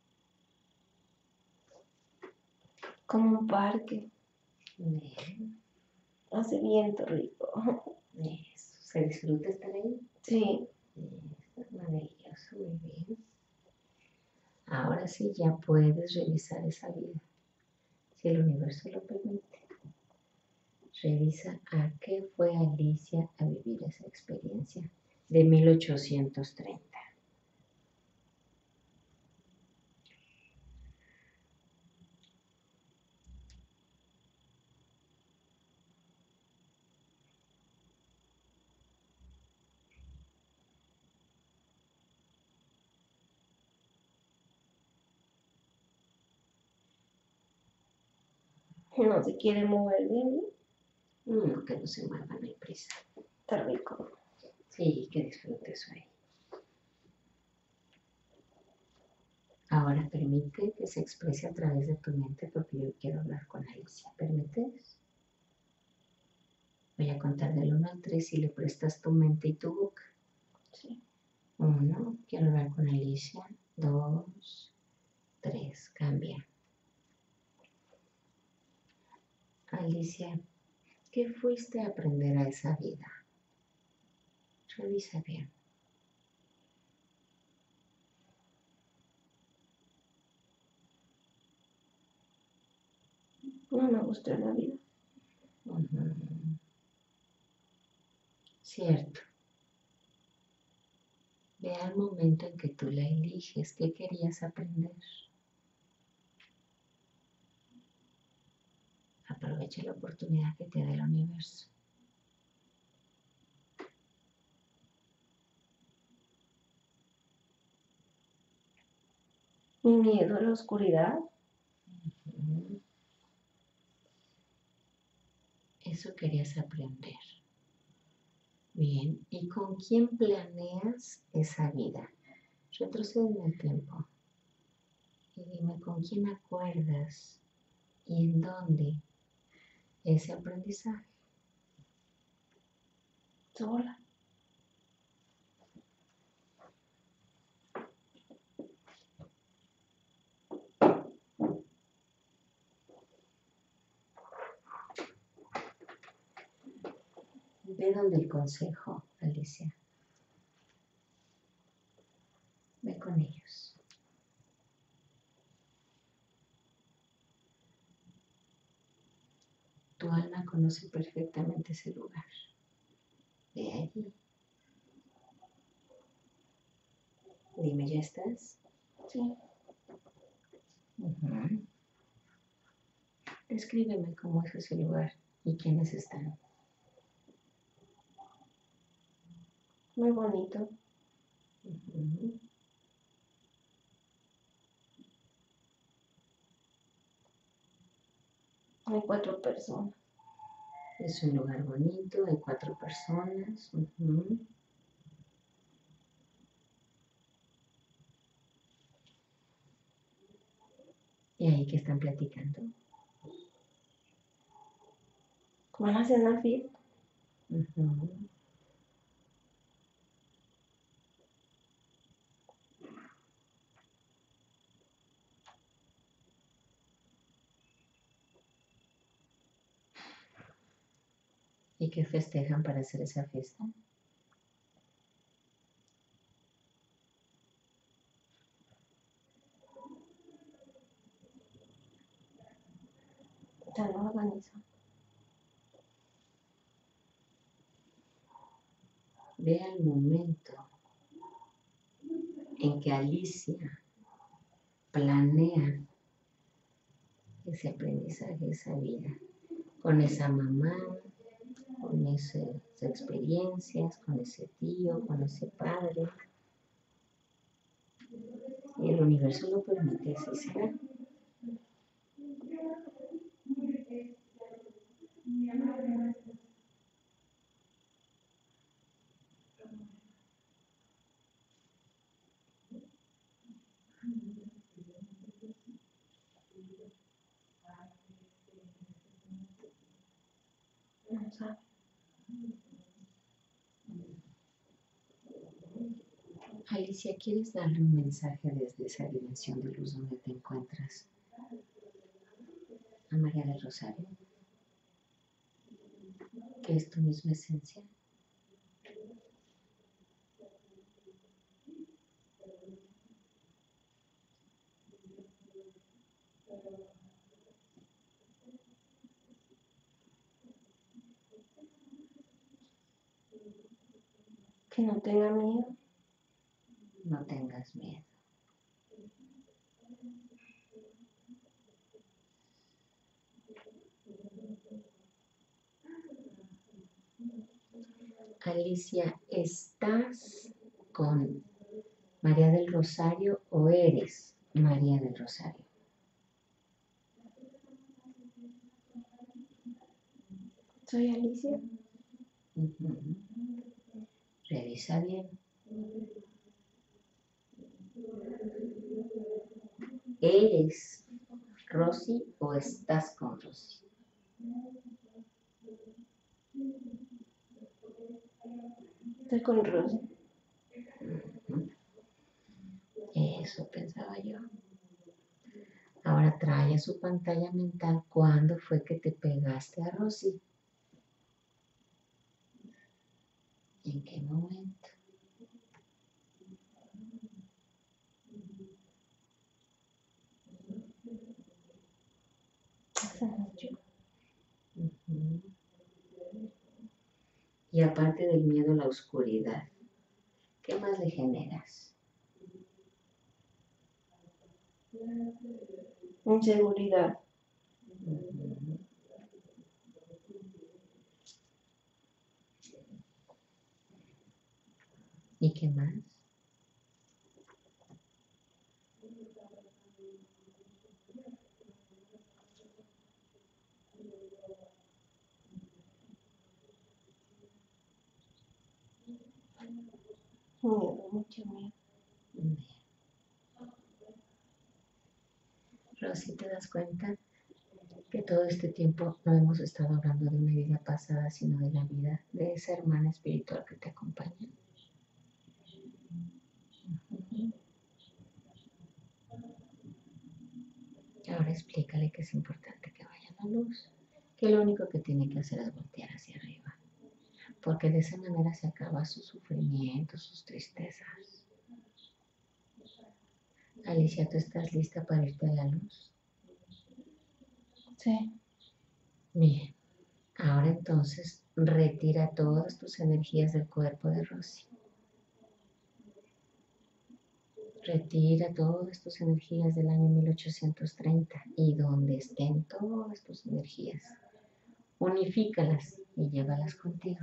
S2: Como un parque.
S1: Bien.
S2: Hace viento rico.
S1: Eso. ¿Se disfruta estar ahí?
S2: Sí.
S1: Eso es maravilloso, muy bien. Ahora sí ya puedes revisar esa vida. si el universo lo permite. Revisa a qué fue Alicia a vivir esa experiencia de mil ochocientos treinta.
S2: No se quiere mover bien.
S1: No, que no se mueva, no hay prisa.
S2: Está rico.
S1: Sí, que disfrutes ahí. Ahora permite que se exprese a través de tu mente porque yo quiero hablar con Alicia. ¿Permites? Voy a contar del uno al tres y le prestas tu mente y tu boca.
S2: Sí.
S1: Uno, quiero hablar con Alicia. Dos, tres, cambia. Alicia, ¿qué fuiste a aprender a esa vida? Revisa bien.
S2: No me gustó la vida.
S1: Uh-huh. Cierto. Ve al momento en que tú la eliges, ¿qué querías aprender? Aprovecha la oportunidad que te da el universo.
S2: Mi miedo a la oscuridad.
S1: Uh-huh. Eso querías aprender. Bien, ¿y con quién planeas esa vida? Retrocede en el tiempo y dime con quién acuerdas y en dónde ese aprendizaje.
S2: Sola.
S1: Ve donde el consejo, Alicia. Ve con ellos. Tu alma conoce perfectamente ese lugar. Ve allí. Dime, ¿ya estás?
S2: Sí.
S1: Uh-huh. Descríbeme cómo es ese lugar y quiénes están.
S2: Muy bonito.
S1: Uh-huh.
S2: Hay cuatro personas.
S1: Es un lugar bonito, hay cuatro personas. Uh-huh. ¿Y ahí que están platicando?
S2: Van a hacer una fiesta.
S1: Uh-huh. ¿Y qué festejan para hacer esa fiesta?
S2: Ya no organizan.
S1: Ve al momento en que Alicia planea ese aprendizaje, esa vida, con esa mamá, con esas experiencias, con ese tío, con ese padre. Y el universo lo permite, así será.
S2: No sabe.
S1: Alicia, ¿quieres darle un mensaje desde esa dimensión de luz donde te encuentras a María del Rosario? ¿Que es tu misma esencia?
S2: Que no tenga miedo.
S1: No tengas miedo. Alicia, ¿estás con María del Rosario o eres María del Rosario?
S2: Soy Alicia.
S1: Uh-huh. Revisa bien. ¿Eres Rosy o estás con Rosy?
S2: Estoy con Rosy.
S1: Uh-huh. Eso pensaba yo. Ahora trae a su pantalla mental cuándo fue que te pegaste a Rosy. ¿En qué momento?
S2: Hace mucho.
S1: Uh-huh. Y aparte del miedo a la oscuridad, ¿qué más le generas?
S2: Inseguridad.
S1: Uh-huh. ¿Y qué más?
S2: Miedo, mucho miedo.
S1: Bien. Rosy, ¿te das cuenta que todo este tiempo no hemos estado hablando de una vida pasada, sino de la vida de esa hermana espiritual que te acompaña? Uh-huh. Ahora explícale que es importante que vaya a la luz, que lo único que tiene que hacer es voltear hacia arriba, porque de esa manera se acaba su sufrimiento, sus tristezas. Alicia, ¿tú estás lista para irte a la luz?
S2: Sí.
S1: Bien, ahora entonces retira todas tus energías del cuerpo de Rosy. Retira todas tus energías del año mil ochocientos treinta y donde estén todas tus energías, unifícalas y llévalas contigo.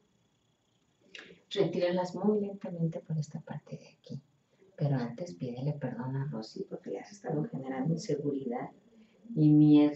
S1: Retíralas muy lentamente por esta parte de aquí. Pero antes pídele perdón a Rosy porque le has estado generando inseguridad y miedo.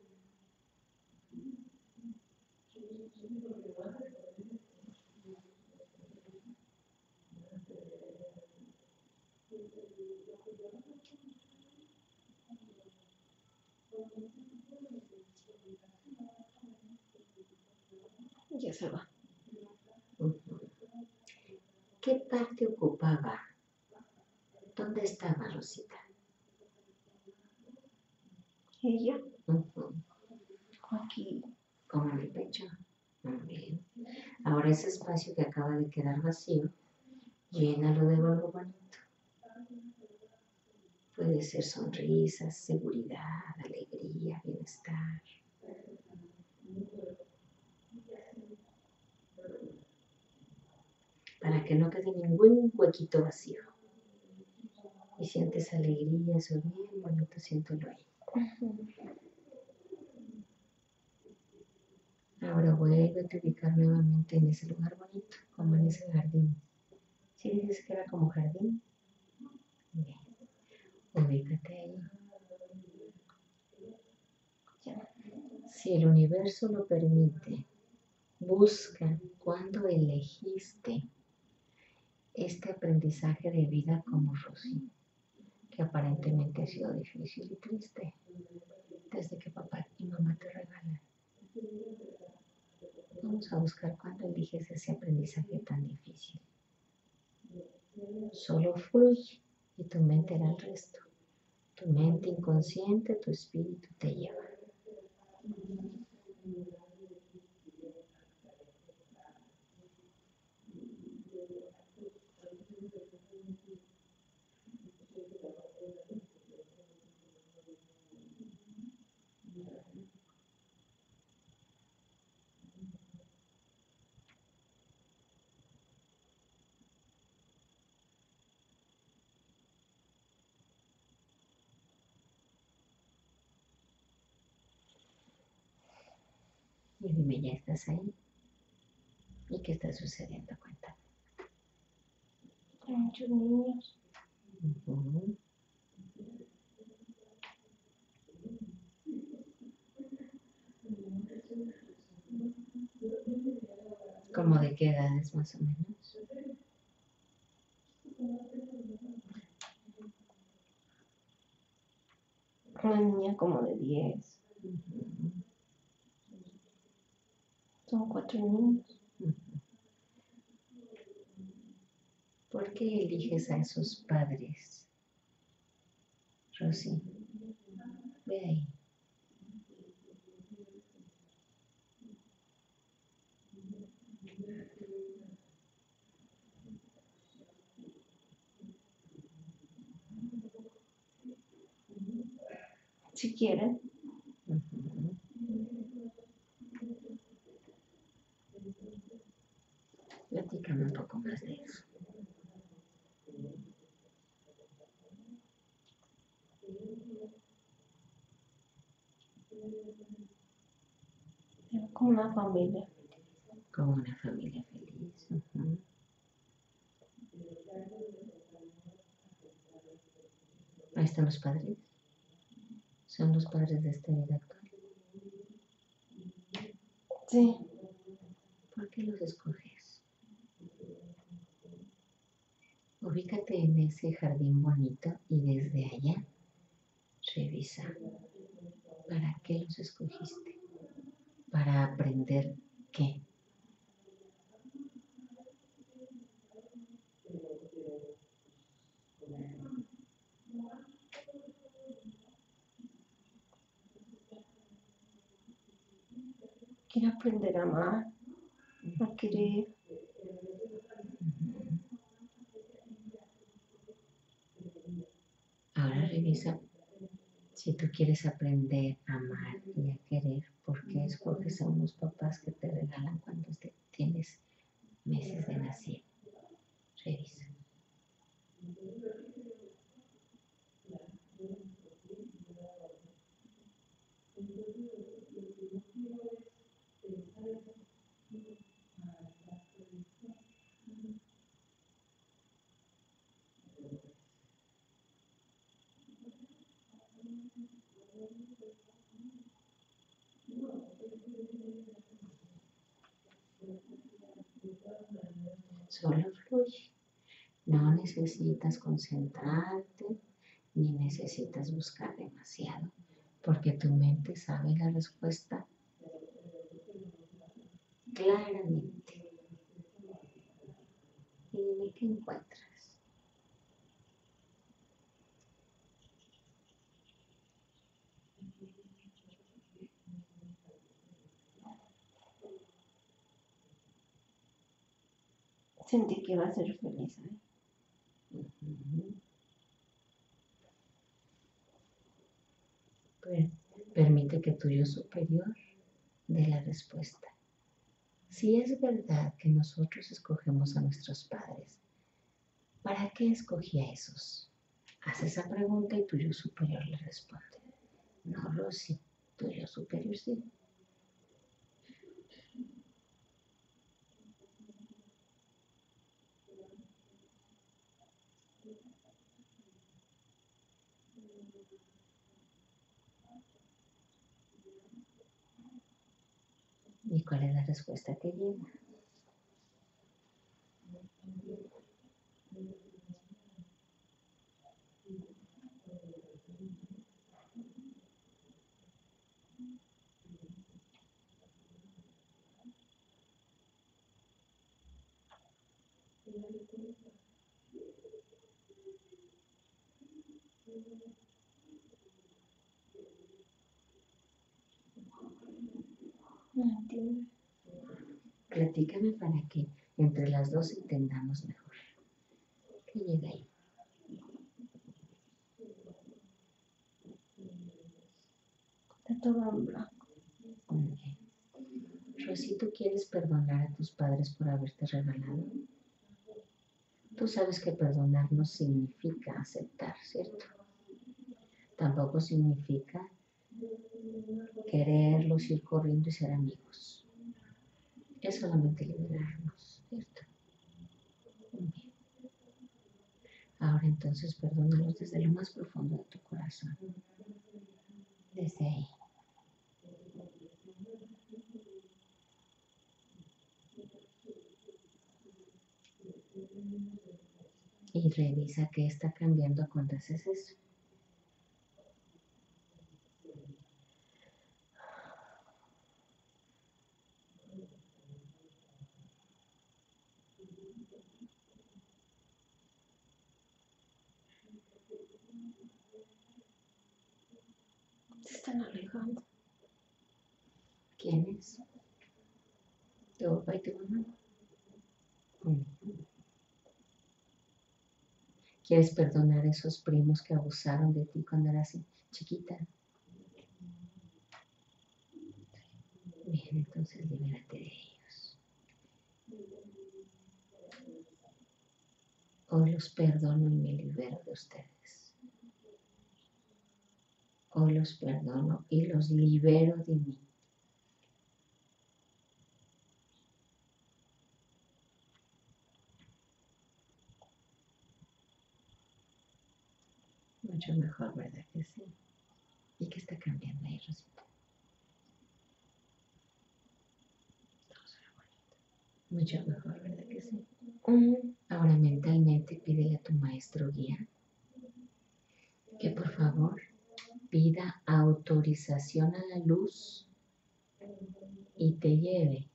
S2: Ya se va.
S1: Uh-huh. ¿Qué parte ocupaba? ¿Dónde estaba Rosita?
S2: Ella.
S1: Uh-huh.
S2: Aquí.
S1: Como en el pecho. Muy bien. Ahora ese espacio que acaba de quedar vacío, llénalo de algo bonito. Puede ser sonrisas, seguridad, alegría, bienestar. Para que no quede ningún huequito vacío. Y sientes alegría, eso bien bonito, siéntelo ahí.
S2: Uh-huh.
S1: Ahora vuelve a ubicar nuevamente en ese lugar bonito, como en ese jardín. ¿Sí dices que era como jardín? Bien. Ubícate ahí.
S2: Ya.
S1: Si el universo lo permite, busca cuándo elegiste este aprendizaje de vida como Rosy, que aparentemente ha sido difícil y triste desde que papá y mamá te regalan. Vamos a buscar cuándo eliges ese aprendizaje tan difícil. Solo fluye y tu mente hará el resto. Tu mente inconsciente, tu espíritu te lleva. Y dime, ¿ya estás ahí? ¿Y qué está sucediendo? Cuéntame.
S2: Hay muchos niños.
S1: Uh-huh. ¿Cómo de qué edades más o menos?
S2: Una niña como de diez.
S1: Uh-huh.
S2: Son cuatro niños.
S1: Uh-huh. ¿Por qué eliges a esos padres? Rosy, ve ahí.
S2: Si quieren.
S1: Uh-huh. Platícame un poco más de eso.
S2: Era como una familia.
S1: Como una familia feliz. Uh-huh. Ahí están los padres. Son los padres de esta vida actual.
S2: Sí.
S1: ¿Por qué los escoges? Ubícate en ese jardín bonito y desde allá revisa para qué los escogiste. Para aprender qué.
S2: Quiero aprender a amar, a querer.
S1: Uh-huh. Ahora revisa si tú quieres aprender a amar y a querer, ¿por qué escoges a unos papás que te regalan cuando te tienes meses de nacido? Revisa. Solo fluye. No necesitas concentrarte ni necesitas buscar demasiado, porque tu mente sabe la respuesta claramente. Y dime qué encuentras.
S2: Sentí que iba a ser feliz. ¿eh?
S1: Uh-huh. Pues, permite que tu yo superior dé la respuesta. Si es verdad que nosotros escogemos a nuestros padres, ¿para qué escogí a esos? Haz esa pregunta y tu yo superior le responde. No, Rosy, tu yo superior sí. ¿Y cuál es la respuesta que llega?
S2: No entiendo.
S1: Platícame para que entre las dos entendamos mejor. ¿Qué llega ahí?
S2: Está todo en blanco.
S1: Muy bien. Rosy, ¿tú quieres perdonar a tus padres por haberte regalado? Tú sabes que perdonar no significa aceptar, ¿cierto? Tampoco significa quererlos, ir corriendo y ser amigos. Es solamente liberarnos, ¿cierto? Muy bien. Ahora entonces perdónalos desde lo más profundo de tu corazón. Desde ahí. Y revisa qué está cambiando cuando haces eso.
S2: Se están alejando.
S1: ¿Quién es? ¿Tu papá y tu mamá? Mm. ¿Quieres perdonar a esos primos que abusaron de ti cuando eras chiquita? Bien, entonces libérate de ellos. Hoy los perdono y me libero de ustedes. Hoy los perdono y los libero de mí. Mucho mejor, ¿verdad que sí? ¿Y qué está cambiando ahí, Rosita? Mucho mejor, ¿verdad que sí?
S2: Uh-huh.
S1: Ahora mentalmente pídele a tu maestro guía que por favor pida autorización a la luz y te lleve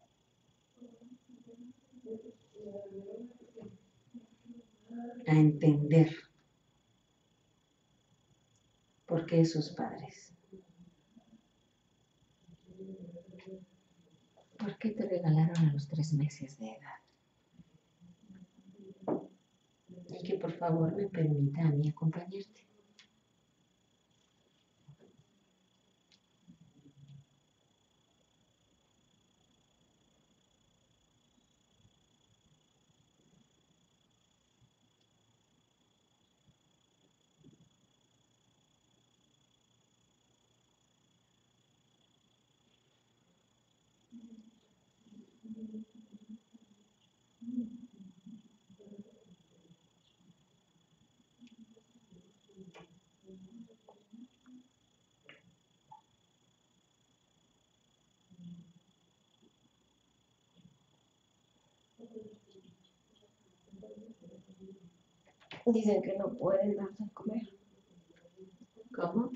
S1: a entender por qué esos padres, por qué te regalaron a los tres meses de edad. Y que por favor me permita a mí acompañarte.
S2: Dicen que no pueden darse a comer.
S1: ¿Cómo?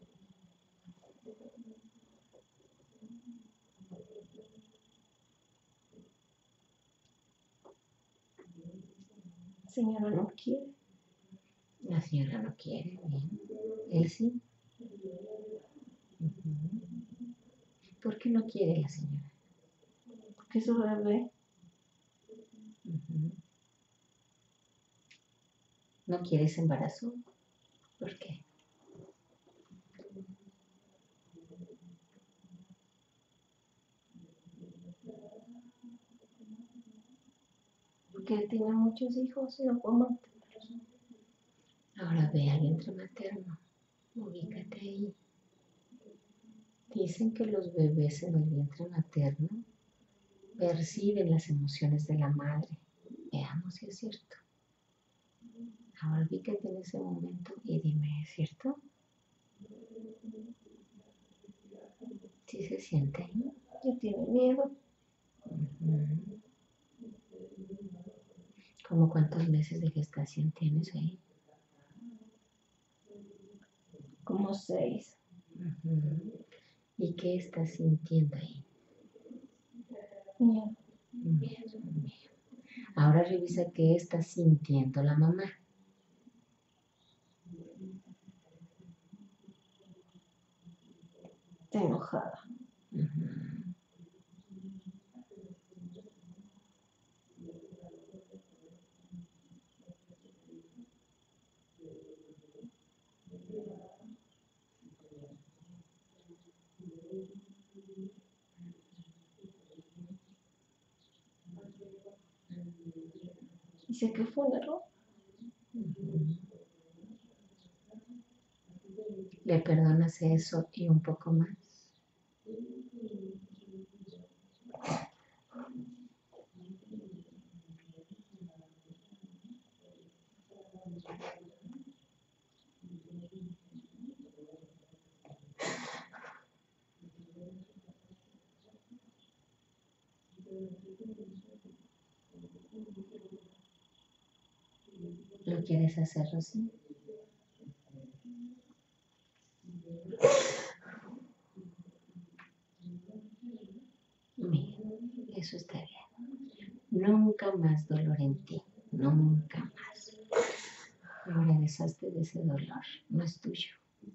S2: Señora no quiere.
S1: La señora no quiere, bien. Él sí. Uh-huh. ¿Por qué no quiere la señora?
S2: Porque su bebé.
S1: Uh-huh. ¿No quiere ese embarazo? ¿Por qué?
S2: Porque él tiene muchos hijos y no puede mantenerlos.
S1: Ahora ve al vientre materno. Ubícate ahí. Dicen que los bebés en el vientre materno perciben las emociones de la madre. Veamos si es cierto. Ahora ubícate en ese momento y dime, ¿es cierto? ¿Sí se siente ahí?
S2: Y tiene miedo.
S1: Uh-huh. ¿Cómo cuántos meses de gestación tienes ahí?
S2: Como seis.
S1: Uh-huh. ¿Y qué estás sintiendo ahí?
S2: Miedo.
S1: Miedo, miedo. Ahora revisa qué está sintiendo la mamá.
S2: Está enojada.
S1: Uh-huh.
S2: Dice que fue un error.
S1: Uh-huh. ¿Le perdonas eso y un poco más? ¿Lo quieres hacer, Rosy? Mira, eso está bien. Nunca más dolor en ti, nunca más. Ahora deshazte de ese dolor, no es tuyo.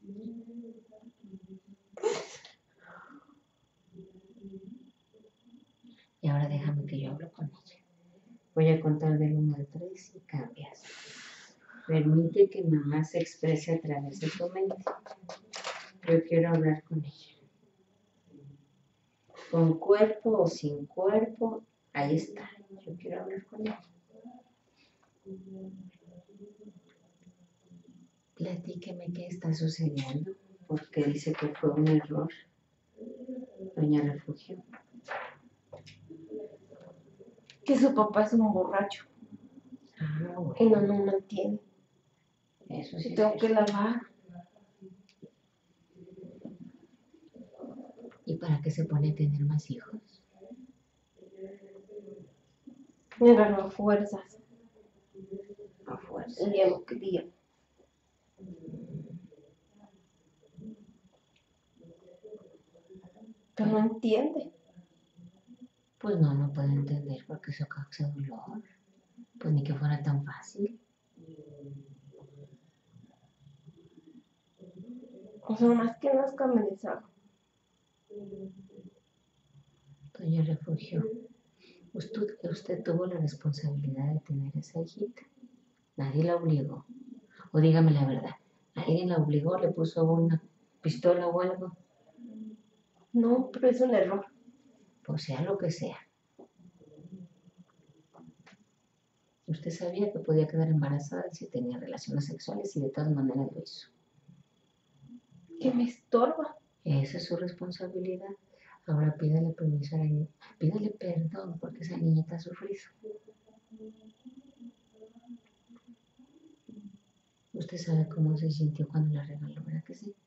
S1: Y ahora déjame que yo hablo con ella. Voy a contar del uno al tres y cambias. Permite que mamá se exprese a través de tu mente. Yo quiero hablar con ella. Con cuerpo o sin cuerpo, ahí está. Yo quiero hablar con ella. Platíqueme qué está sucediendo, porque dice que fue un error. Doña Refugio.
S2: Que su papá es un borracho.
S1: Ah, bueno.
S2: Y no nos mantiene.
S1: Eso sí.
S2: Y tengo que lavar.
S1: ¿Y para qué se pone a tener más hijos?
S2: Me agarró a fuerzas.
S1: A fuerza.
S2: Y ya no quería. Pero no entiende.
S1: Pues no, no puedo entender por qué eso causa dolor. Pues ni que fuera tan fácil.
S2: O sea, más que nazca me deshago.
S1: Doña Refugio, usted, usted tuvo la responsabilidad de tener esa hijita. Nadie la obligó. O dígame la verdad, ¿alguien la obligó? ¿Le puso una pistola o algo?
S2: No, pero es un error.
S1: Pues sea lo que sea. Usted sabía que podía quedar embarazada si tenía relaciones sexuales y de todas maneras lo hizo.
S2: Que me estorba.
S1: Esa es su responsabilidad. Ahora pídale permiso a la niña. Pídale perdón porque esa niñita ha sufrido. Usted sabe cómo se sintió cuando la regaló, ¿verdad que sí?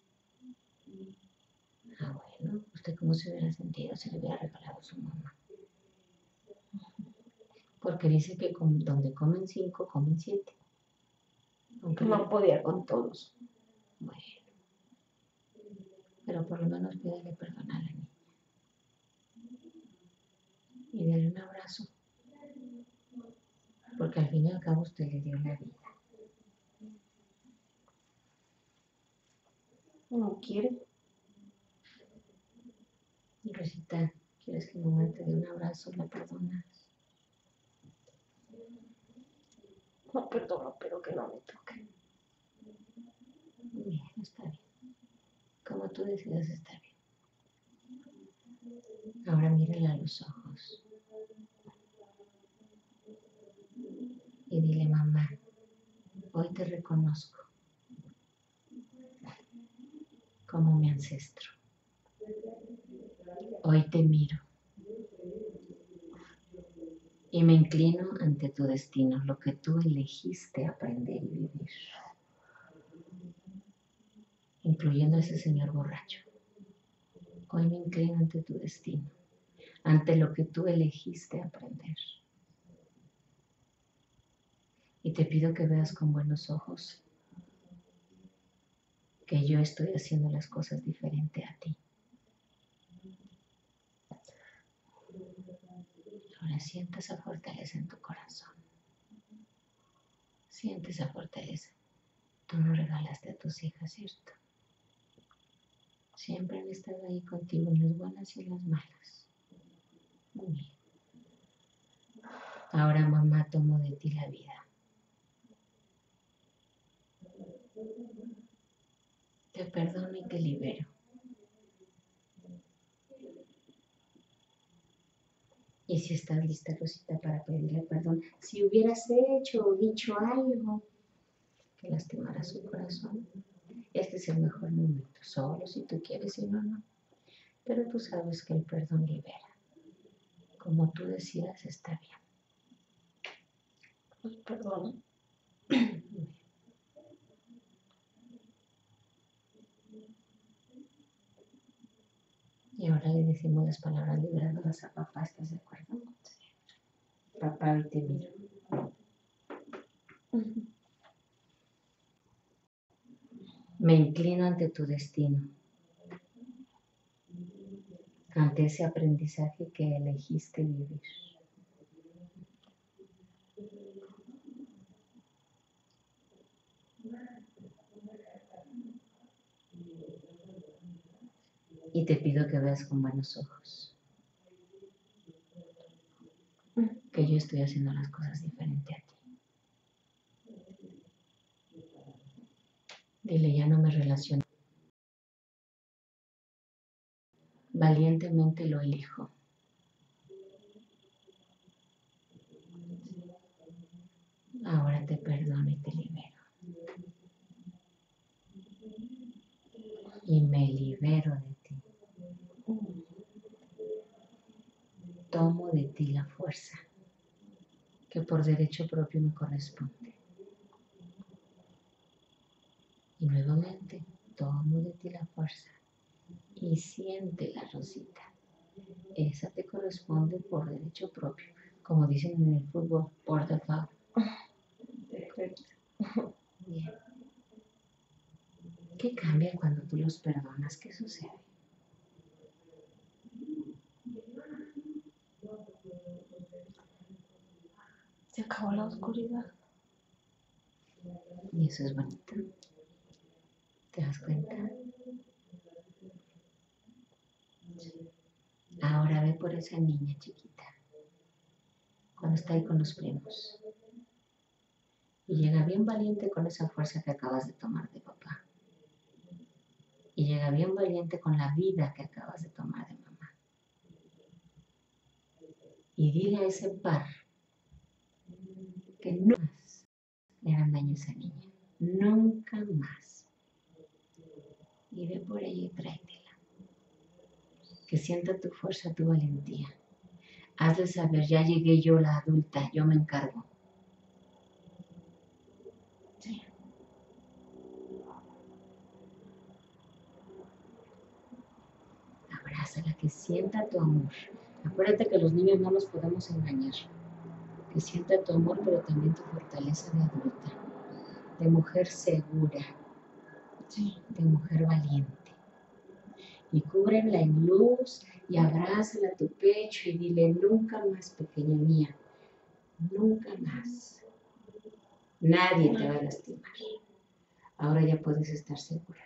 S1: Ah, bueno. ¿Usted cómo se hubiera sentido si le hubiera regalado a su mamá? Porque dice que con, donde comen cinco, comen siete. Aunque
S2: No podía con todos.
S1: Bueno. Pero por lo menos pídale perdón a la niña. Y dale un abrazo. Porque al fin y al cabo usted le dio la vida.
S2: No quiere.
S1: Rosita, ¿quieres que mamá te dé un abrazo? ¿La perdonas?
S2: No perdono, pero que no me toque.
S1: Bien, está bien. Como tú decidas, está bien. Ahora mírala a los ojos. Y dile, mamá, hoy te reconozco como mi ancestro. Hoy te miro. Y me inclino ante tu destino, lo que tú elegiste aprender y vivir. Incluyendo a ese señor borracho. Hoy me inclino ante tu destino, ante lo que tú elegiste aprender. Y te pido que veas con buenos ojos que yo estoy haciendo las cosas diferente a ti. Ahora siente esa fortaleza en tu corazón. Siente esa fortaleza. Tú no regalaste a tus hijas, ¿cierto? Siempre han estado ahí contigo en las buenas y en las malas. Muy bien. Ahora mamá tomó de ti la vida. Te perdono y te libero. Y si estás lista, Rosita, para pedirle perdón, si hubieras hecho o dicho algo que lastimara su corazón, Este es el mejor momento, solo si tú quieres y no, no. Pero tú sabes que el perdón libera. Como tú decidas está bien.
S2: Pues perdona.
S1: Y ahora le decimos las palabras liberadoras a papá, ¿estás de acuerdo? Papá, hoy te miro.
S2: Ujú.
S1: Me inclino ante tu destino, ante ese aprendizaje que elegiste vivir. Y te pido que veas con buenos ojos que yo estoy haciendo las cosas diferente a ti. Dile, ya no me relaciono. Valientemente lo elijo. Ahora te perdono y te libero. Y me libero de ti. Tomo de ti la fuerza que por derecho propio me corresponde. Y nuevamente tomo de ti la fuerza y siente la rosita. Esa te corresponde por derecho propio, como dicen en el fútbol, por default.
S2: Perfecto.
S1: Bien. ¿Qué cambia cuando tú los perdonas? ¿Qué sucede?
S2: Se acabó la oscuridad.
S1: Y eso es bonito. ¿Te das cuenta? Ahora ve por esa niña chiquita, cuando está ahí con los primos. Y llega bien valiente con esa fuerza que acabas de tomar de papá. Y llega bien valiente con la vida que acabas de tomar de mamá. Y dile a ese par que nunca más le hagan daño a esa niña. Nunca más. Y ve por ella y tráetela. Que sienta tu fuerza, tu valentía. Hazle saber, ya llegué yo la adulta, yo me encargo.
S2: Sí.
S1: Abrázala, que sienta tu amor. Acuérdate que los niños no los podemos engañar. Que sienta tu amor, pero también tu fortaleza de adulta, de mujer segura,
S2: Sí.
S1: de mujer valiente. Y cúbrenla en luz y abrázala a tu pecho y dile, nunca más, pequeña mía, nunca más. Nadie te va a lastimar. Ahora ya puedes estar segura.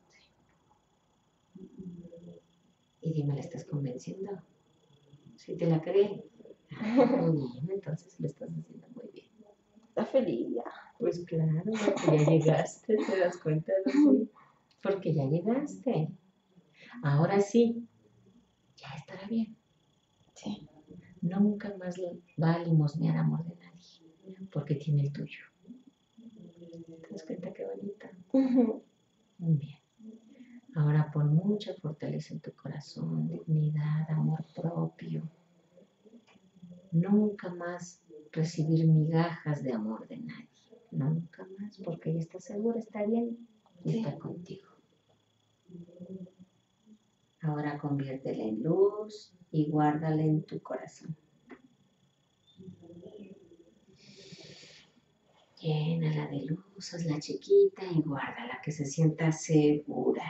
S1: Y dime, ¿la estás convenciendo? Si te la cree. Muy bien, entonces lo estás haciendo muy bien.
S2: Está feliz ya.
S1: Pues claro, porque ya llegaste, ¿te das cuenta? Sí, porque ya llegaste. Ahora sí, ya estará bien.
S2: Sí.
S1: Nunca más va a limosnear amor de nadie, porque tiene el tuyo. ¿Te das cuenta qué bonita?
S2: Uh-huh.
S1: Muy bien. Ahora pon mucha fortaleza en tu corazón, dignidad, amor propio. Nunca más recibir migajas de amor de nadie. Nunca más, porque ella está segura, está bien y
S2: Sí.
S1: está contigo. Ahora conviértela en luz y guárdala en tu corazón. Llénala de luz, hazla chiquita y guárdala, que se sienta segura.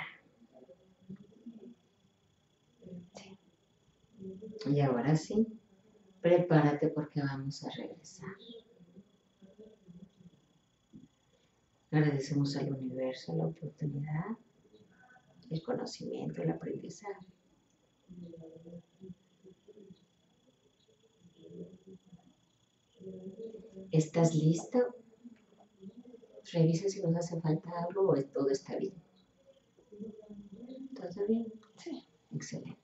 S1: Sí. Y ahora sí, prepárate porque vamos a regresar. Agradecemos al universo la oportunidad, el conocimiento, el aprendizaje. ¿Estás listo? Revisa si nos hace falta algo o todo está bien. ¿Todo bien?
S2: Sí.
S1: Excelente.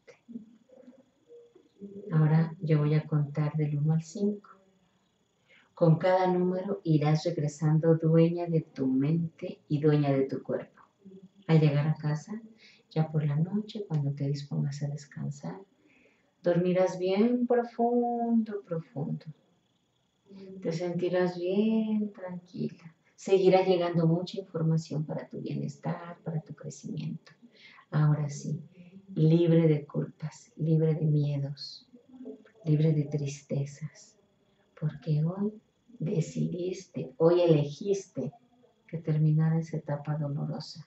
S1: Ahora yo voy a contar del uno al cinco. Con cada número irás regresando dueña de tu mente y dueña de tu cuerpo. Al llegar a casa, ya por la noche, cuando te dispongas a descansar, dormirás bien profundo, profundo. Te sentirás bien tranquila. Seguirá llegando mucha información para tu bienestar, para tu crecimiento. Ahora sí, libre de culpas, libre de miedos, libre de tristezas, porque hoy decidiste, hoy elegiste que terminara esa etapa dolorosa.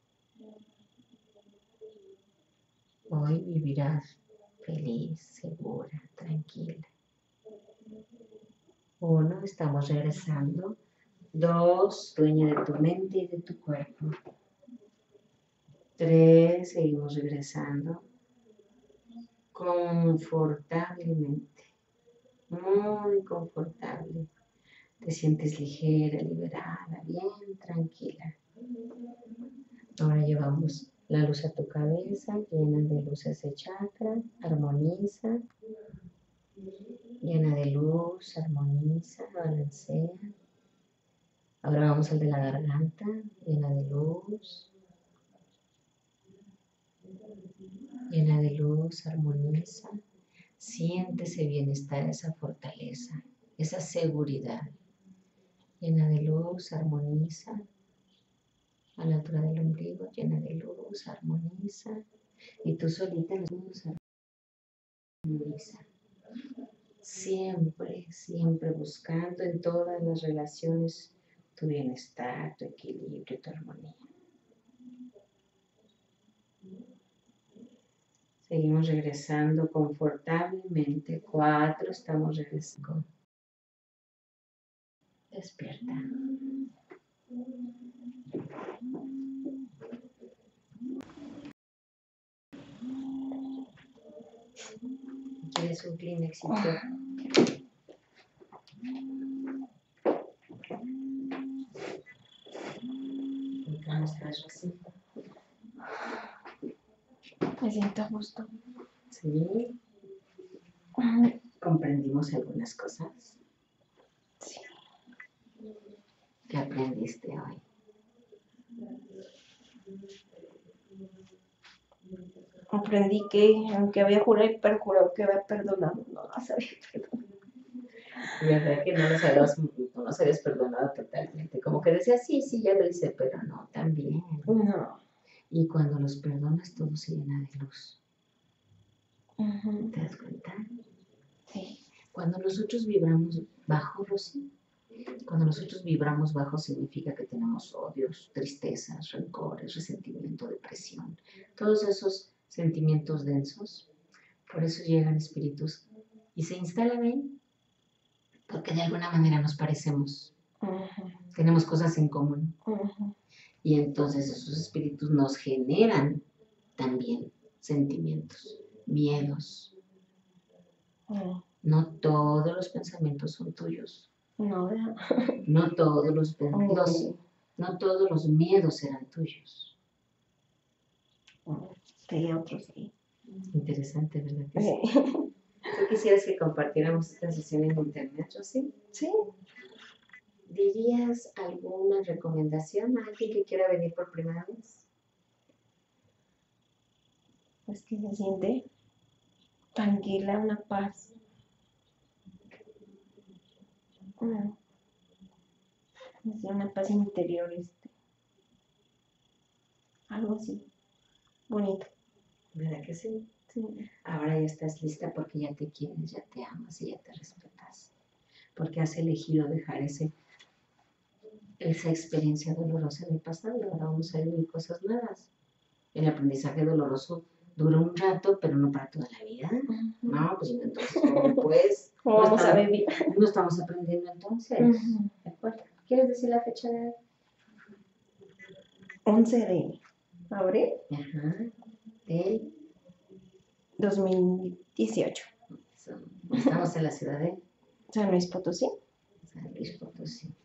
S1: Hoy vivirás feliz, segura, tranquila. Uno, estamos regresando. Dos, dueña de tu mente y de tu cuerpo. Tres, seguimos regresando confortablemente, muy confortable. Te sientes ligera, liberada, bien tranquila. Ahora llevamos la luz a tu cabeza, llena de luz ese chakra, armoniza, llena de luz, armoniza, balancea. Ahora vamos al de la garganta, llena de luz, llena de luz, armoniza. Siente ese bienestar, esa fortaleza, esa seguridad. Llena de luz, armoniza. A la altura del ombligo, llena de luz, armoniza. Y tú solita en luz, armoniza. Siempre, siempre buscando en todas las relaciones tu bienestar, tu equilibrio, tu armonía. Seguimos regresando confortablemente. Cuatro, estamos regresando. Despierta. ¿Quieres un Kleenex? ¿Cómo estás, Rosy?
S2: Me siento a gusto.
S1: Sí. ¿Comprendimos algunas cosas?
S2: Sí.
S1: ¿Qué aprendiste hoy?
S2: Aprendí que aunque había jurado y perjurado que había perdonado, no las había perdonado.
S1: ¿Verdad que no los habías, no los habías perdonado totalmente? Como que decías, sí, sí, ya lo hice, pero no, también.
S2: No.
S1: Y cuando los perdonas, todo se llena de luz.
S2: Uh-huh.
S1: ¿Te das cuenta?
S2: Sí.
S1: Cuando nosotros vibramos bajo, Rosy, cuando nosotros vibramos bajo significa que tenemos odios, tristezas, rencores, resentimiento, depresión. Todos esos sentimientos densos, por eso llegan espíritus y se instalan ahí, porque de alguna manera nos parecemos. Uh-huh. Tenemos cosas en común. Uh-huh. Y entonces esos espíritus nos generan también sentimientos, miedos. Uh-huh. No todos los pensamientos son tuyos.
S2: No,
S1: no todos los, los, no todos los miedos eran tuyos.
S2: Sí, otros sí.
S1: Interesante, ¿verdad? Que sí. ¿Tú quisieras que compartiéramos esta sesión en internet, Rosy?
S2: Sí.
S1: ¿Dirías alguna recomendación a alguien que quiera venir por primera vez?
S2: Pues que se siente tranquila, una paz. Una, una paz interior, este. Algo así. Bonito.
S1: ¿Verdad que sí?
S2: Sí.
S1: Ahora ya estás lista porque ya te quieres, ya te amas y ya te respetas. Porque has elegido dejar ese, esa experiencia dolorosa en el pasado y ahora vamos a vivir cosas nuevas. El aprendizaje doloroso dura un rato, pero no para toda la vida. Uh-huh. No, pues entonces, ¿cómo pues?
S2: ¿Cómo
S1: no
S2: vamos
S1: estamos,
S2: a vivir?
S1: No estamos aprendiendo entonces.
S2: Uh-huh.
S1: ¿De acuerdo? ¿Quieres decir la fecha de hoy?
S2: once de abril.
S1: Ajá. Del
S2: dos mil dieciocho.
S1: Estamos en la ciudad de
S2: San Luis Potosí.
S1: San Luis Potosí.